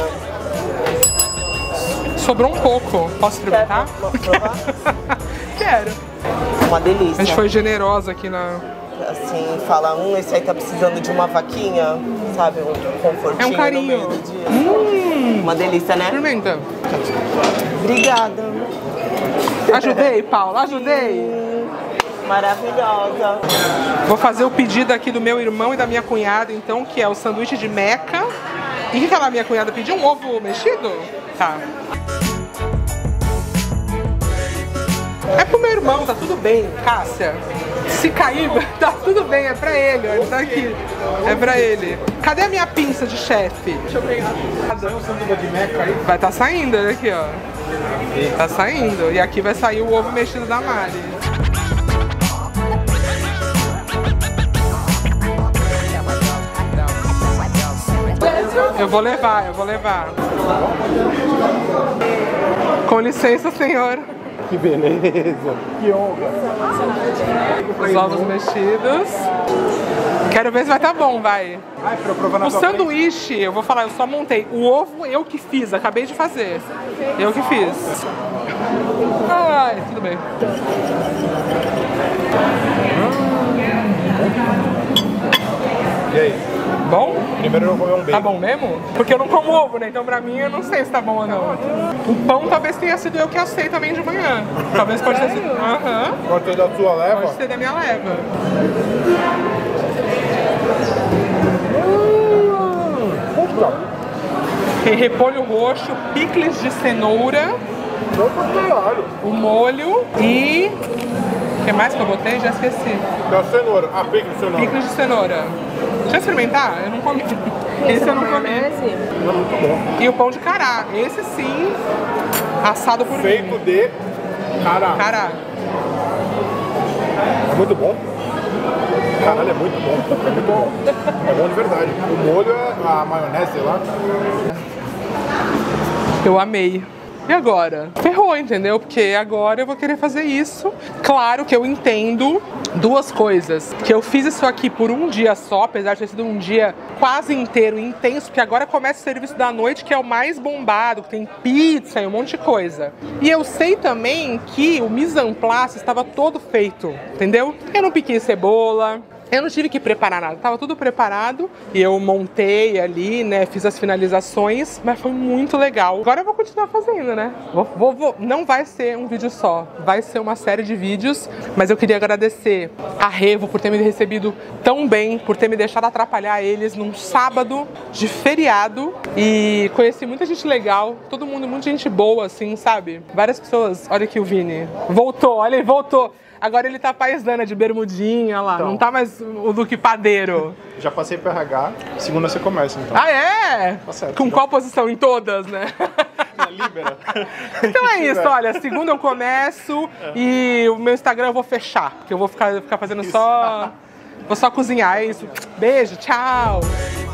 Sobrou um pouco. Posso experimentar? Quer provar? Quero. Uma delícia. A gente foi generosa aqui na... Assim, fala, hum, esse aí tá precisando de uma vaquinha, sabe? Um confortinho É um carinho. no meio do dia. Hum. Uma delícia, né? Experimenta. Obrigada. Ajudei, Paula, ajudei. Hum, maravilhosa. Vou fazer o pedido aqui do meu irmão e da minha cunhada, então, que é o sanduíche de meca. E o que aquela minha cunhada pediu? Um ovo mexido? Tá. É pro meu irmão, tá tudo bem, Cássia. Se cair, tá tudo bem, é pra ele, ó, ele tá aqui. É pra ele. Cadê a minha pinça de chefe? Deixa eu pegar. Vai tá saindo, olha aqui, ó. Tá saindo. E aqui vai sair o ovo mexido da Mari. Eu vou levar, eu vou levar. Com licença, senhor. Que beleza, que honra. Os ovos mexidos. Quero ver se vai estar bom, vai. Ai, pra eu provar na O tua sanduíche, eu vou falar, eu só montei. O ovo eu que fiz, acabei de fazer. Eu que fiz. Ai, tudo bem. E aí? Bom? Primeiro eu vou comer um bacon. Tá bom mesmo? Porque eu não como ovo, né? Então pra mim eu não sei se tá bom ou não. O pão talvez tenha sido eu que assei também de manhã. Talvez pode ter sido. Aham. Pode ser da sua leva? Pode ser da minha leva. Tem repolho roxo, picles de cenoura, o molho e... O que mais que eu botei? Já esqueci. Da cenoura. Ah, picles de cenoura. Picles de cenoura. Deixa eu experimentar? Eu não comi. Esse eu não comi. É muito bom. E o pão de cará. Esse sim, assado por Feito mim. de cará. Cará. É muito bom. Caralho, é muito bom. É muito bom. É bom de verdade. O molho é a maionese, sei lá. Eu amei. E agora? Ferrou, entendeu? Porque agora eu vou querer fazer isso. Claro que eu entendo duas coisas. Que eu fiz isso aqui por um dia só, apesar de ter sido um dia quase inteiro intenso, porque agora começa o serviço da noite, que é o mais bombado, que tem pizza e um monte de coisa. E eu sei também que o mise en place estava todo feito, entendeu? Eu não piquei cebola. Eu não tive que preparar nada, tava tudo preparado e eu montei ali, né, fiz as finalizações, mas foi muito legal. Agora eu vou continuar fazendo, né? Vou, vou, vou. Não vai ser um vídeo só, vai ser uma série de vídeos, mas eu queria agradecer a Revo por ter me recebido tão bem, por ter me deixado atrapalhar eles num sábado de feriado e conheci muita gente legal, todo mundo, muita gente boa, assim, sabe? Várias pessoas, olha aqui o Vini, voltou, olha ele voltou. Agora ele tá paisana de bermudinha lá, então, não tá mais o Duque padeiro. Já passei pro R H, segunda você começa então. Ah, é? Tá certo. Com qual posição? Em todas, né? Na Libera. Então é isso, olha, segunda eu começo é. E o meu Instagram eu vou fechar, porque eu vou ficar, ficar fazendo isso. só... Vou só cozinhar, é isso. Beijo, tchau!